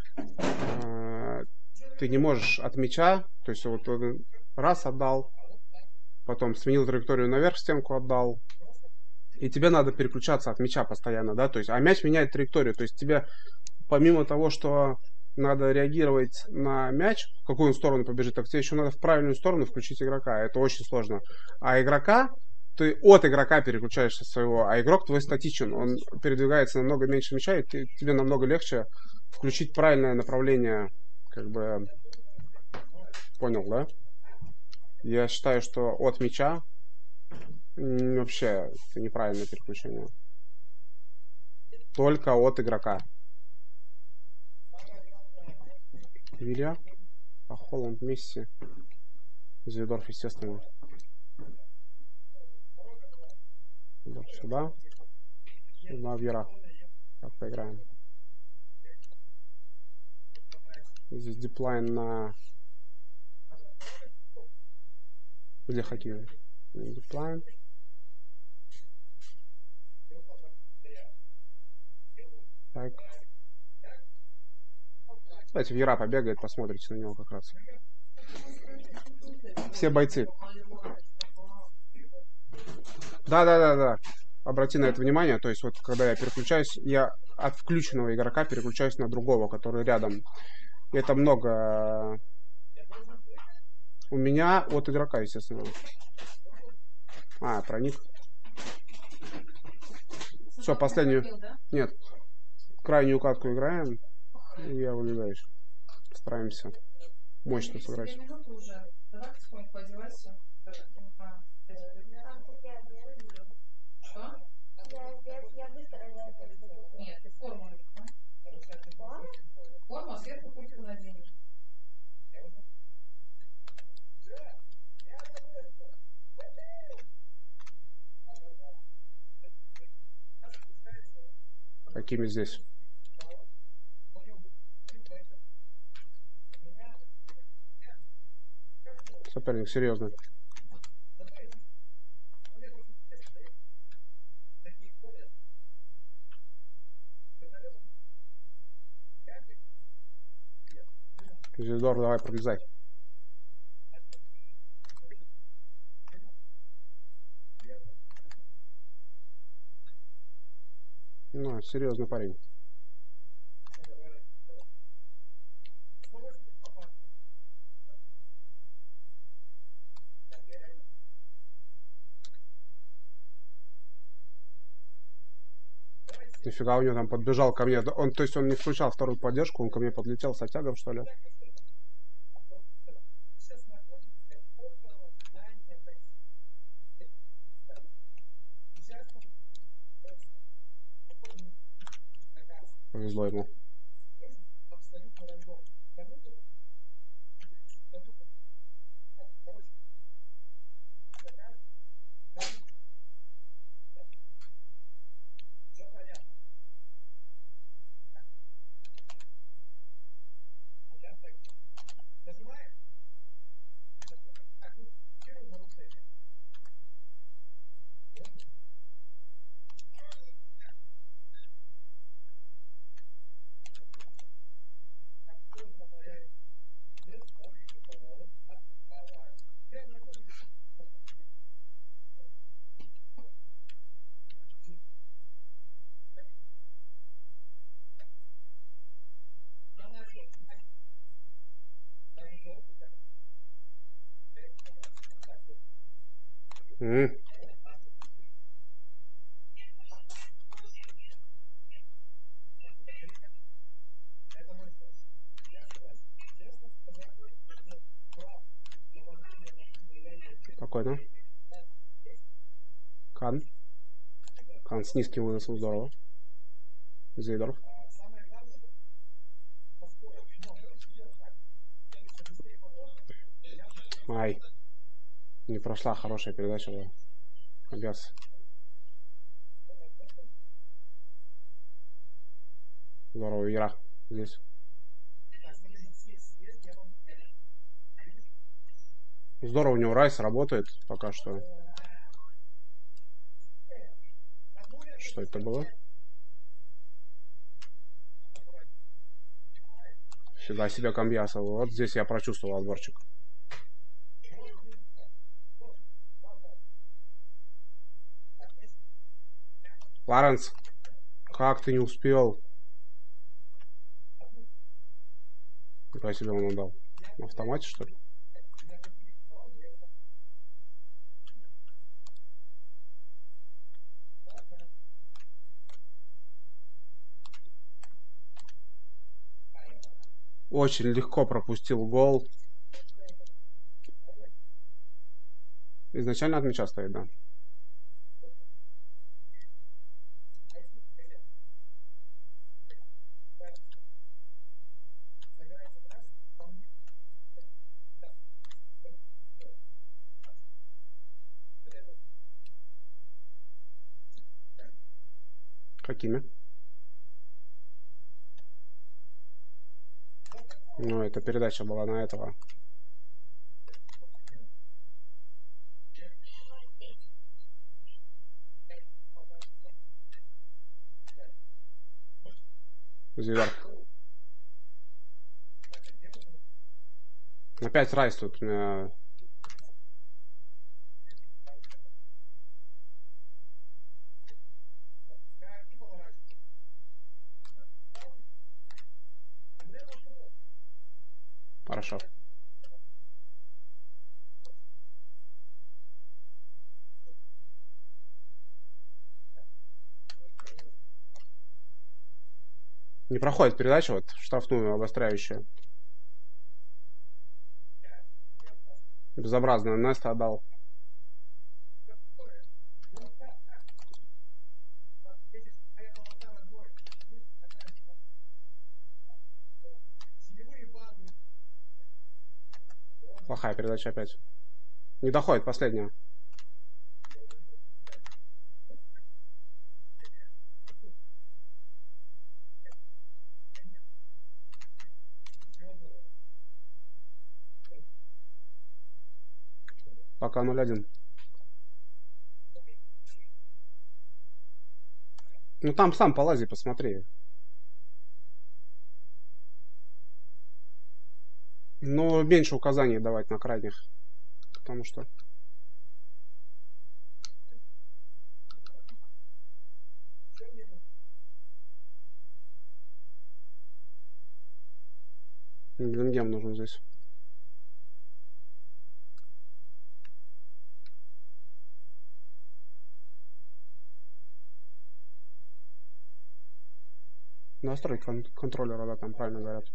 ты не можешь от мяча, то есть вот раз отдал, потом сменил траекторию наверх, стенку отдал, и тебе надо переключаться от мяча постоянно, да, то есть, а мяч меняет траекторию, то есть тебе помимо того, что надо реагировать на мяч, в какую он сторону побежит, так тебе еще надо в правильную сторону включить игрока. Это очень сложно. А игрока, ты от игрока переключаешься своего, а игрок твой статичен. Он передвигается намного меньше мяча, и тебе намного легче включить правильное направление. Как бы понял, да? Я считаю, что от мяча вообще это неправильное переключение. Только от игрока. Вилья, Холланд, Месси, Зведорф, естественно. Сюда. На Вьера. Так, поиграем. Здесь диплайн на... Где Хакими? Диплайн. Так. Давайте Вьера побегает, посмотрите на него как раз. Все бойцы. Да. Обрати на это внимание. То есть вот когда я переключаюсь, я от включенного игрока переключаюсь на другого, который рядом. И это много у меня от игрока, естественно. Проник. Все, последнюю. Нет. Крайнюю катку играем. И я вылезаю. Стараемся мощно сыграть. Что? Нет, ты форму надела. Форму, сверху куртку наденешь. Какими здесь? Соперник серьезный. Звездор, давай, пролезай. Серьезный парень. Нифига, у него там подбежал ко мне. То есть он не включал вторую поддержку, он ко мне подлетел с оттягом, что ли? Повезло ему. Спокойно. Кан. Кан с низким выносом, здорово. Зейдорф. Ай. Не прошла, хорошая передача была. Обяз. Здорово, Ира. Здесь. Здорово, у него Райс работает пока что. Что это было? Фига себе Камбьяса. Вот здесь я прочувствовал отборчик. Лоренс, как ты не успел? Фига себе он отдал. На автомате, что ли? Очень легко пропустил гол. Изначально от мяча стоит, да. Какими? Ну, эта передача была на этого. Зидар. Опять Райс тут. Хорошо. Не проходит передача, вот штрафную обостряющую. Безобразно. Неста отдал. Плохая передача опять. Не доходит последняя. Пока 0-1. Ну там сам полази, посмотри. Но меньше указаний давать на крайних. Потому что... Беллингем нужен здесь. Настрой контроллера, да, там правильно говорят.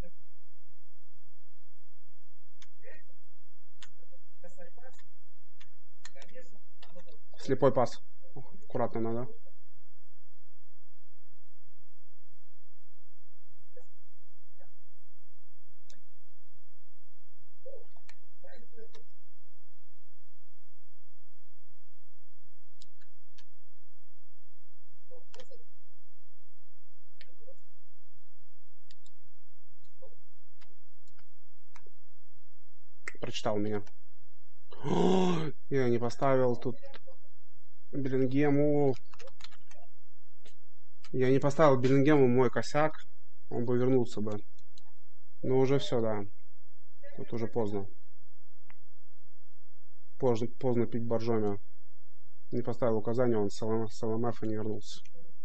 Слепой пас. Аккуратно надо. Прочитал меня. О, я не поставил тут Беллингему. Я не поставил Беллингему мой косяк. Он бы вернулся бы. Но уже все, да. Тут уже поздно. Поздно пить боржоми. Не поставил указания, он с ЛМФ и не вернулся.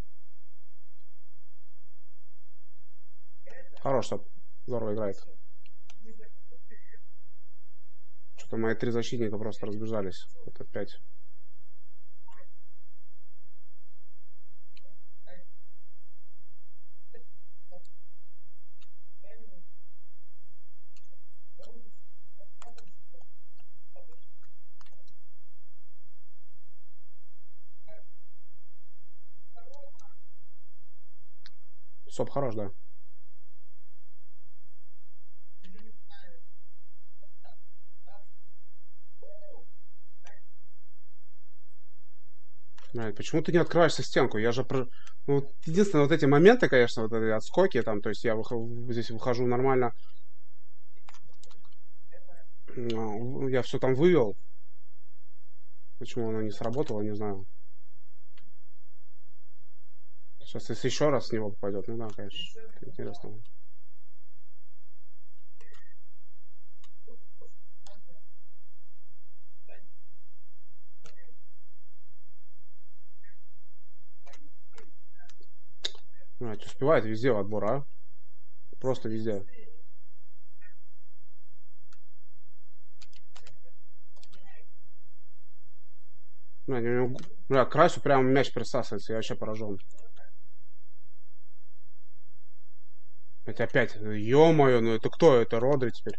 Хорош, что здорово играет. Что-то мои 3 защитника просто разбежались. Вот опять. Стоп, хорош, да. Блядь, почему ты не открываешься стенку? Я же про... Ну, вот единственное, вот эти моменты, конечно, вот эти отскоки, там, то есть я здесь выхожу нормально. Я все там вывел. Почему оно не сработало, не знаю. Сейчас, если еще раз с него попадет, ну да, конечно. Интересно. Успевает везде в отбор, а? Просто везде. Красю прям мяч присасывается, я вообще поражен. Это опять, ё-моё, ну это кто? Это Родри теперь.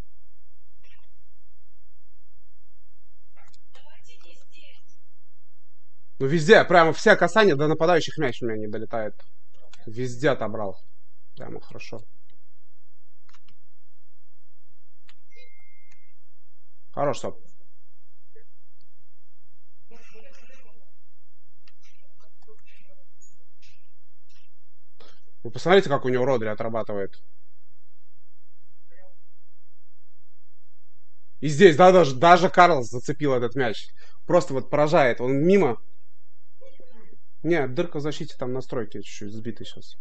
Ну везде, прямо все касания до нападающих мяч у меня не долетает. Везде отобрал. Прямо хорошо. Хорош, стоп. Вы посмотрите, как у него Родри отрабатывает. И здесь, да, даже Карлос зацепил этот мяч. Просто вот поражает. Он мимо. Не, дырка в защите, там настройки чуть-чуть сбиты сейчас.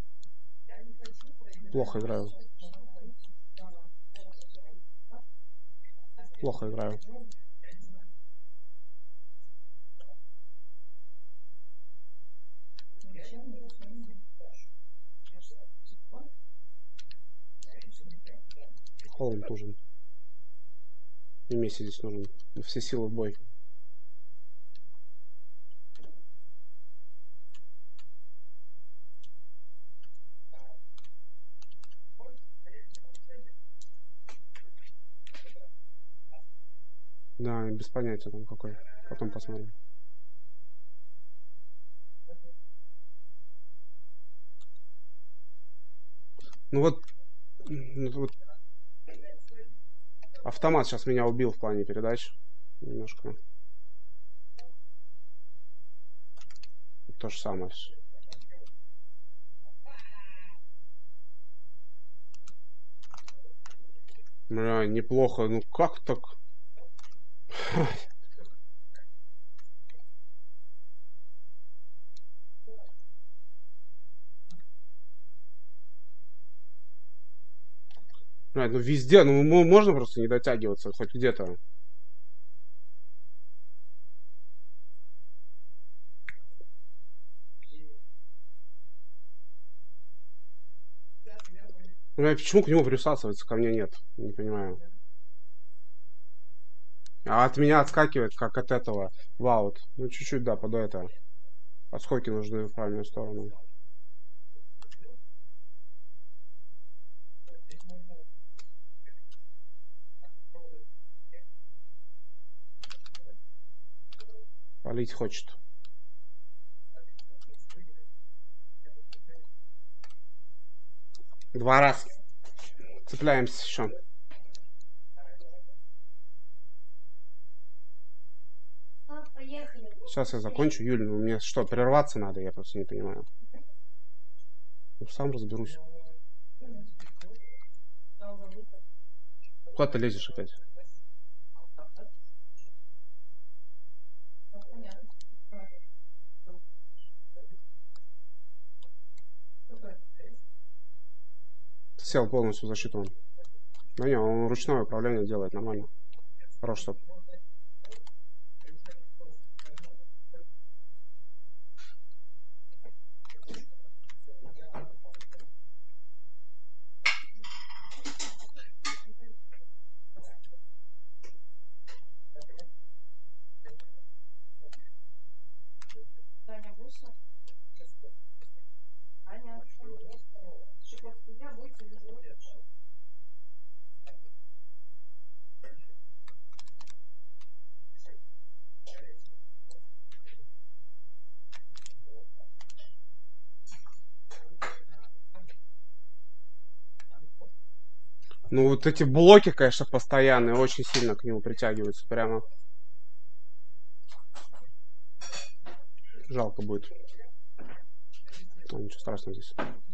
Плохо играю. Плохо играю. Холланд нужен. И Месси здесь нужен. Все силы в бой. Да, без понятия там какой. Потом посмотрим. Ну вот автомат сейчас меня убил в плане передач. Немножко. То же самое. Бля, неплохо. Ну как так? Ну везде, ну можно просто не дотягиваться хоть где-то. Ну почему к нему присасывается, ко мне нет? Не понимаю. А от меня отскакивает, как от этого. Ваут. Ну чуть-чуть, да, под это. Отскоки нужны в правильную сторону. Палить хочет. Два раза. Цепляемся еще. Поехали. Сейчас я закончу, Юль. Ну, мне что, прерваться надо? Я просто не понимаю. Ну, сам разберусь. Куда ты лезешь опять? Сел полностью в защиту он. Да не, он ручное управление делает нормально. Хорош, стоп. Таня, будешь? Таня, чтобы тебя будет. Ну, вот эти блоки, конечно, постоянные, очень сильно к нему притягиваются. Прямо жалко будет. Ну, ничего страшного здесь.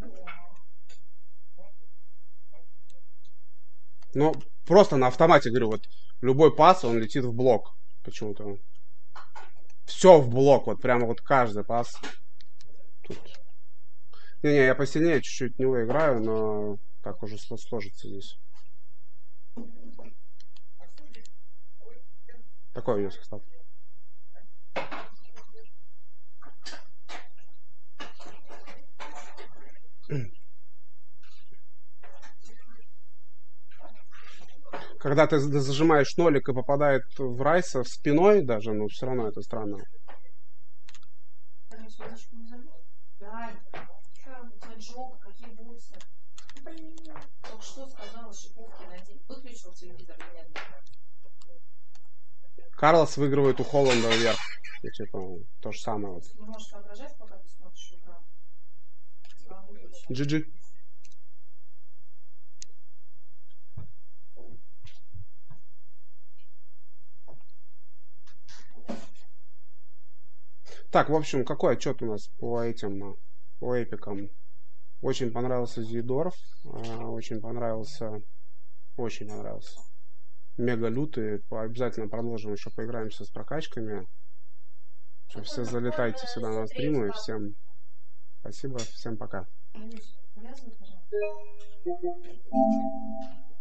Но просто на автомате, говорю, вот любой пас, он летит в блок. Почему-то. Все в блок, вот прямо вот каждый пас. Тут. Не-не, я посильнее чуть-чуть него играю, но так уже сложится здесь. Такой у него состав. Когда ты зажимаешь нолик и попадает в Райса спиной даже, ну все равно это странно. Да, у тебя джок, какие бутсы. Блин, только что сказала, шиповки надень. Выключил телевизор или нет? Карлос выигрывает у Холланда вверх. Ну, типа, то же самое. Вот. Не можешь соображать, пока ты смотришь экран. GG. Так, в общем, какой отчет у нас по этим, по эпикам? Очень понравился Зидорф, очень понравился Мега Лютый. Обязательно продолжим, еще поиграемся с прокачками. Все залетайте сюда на стримы. Всем спасибо, всем пока.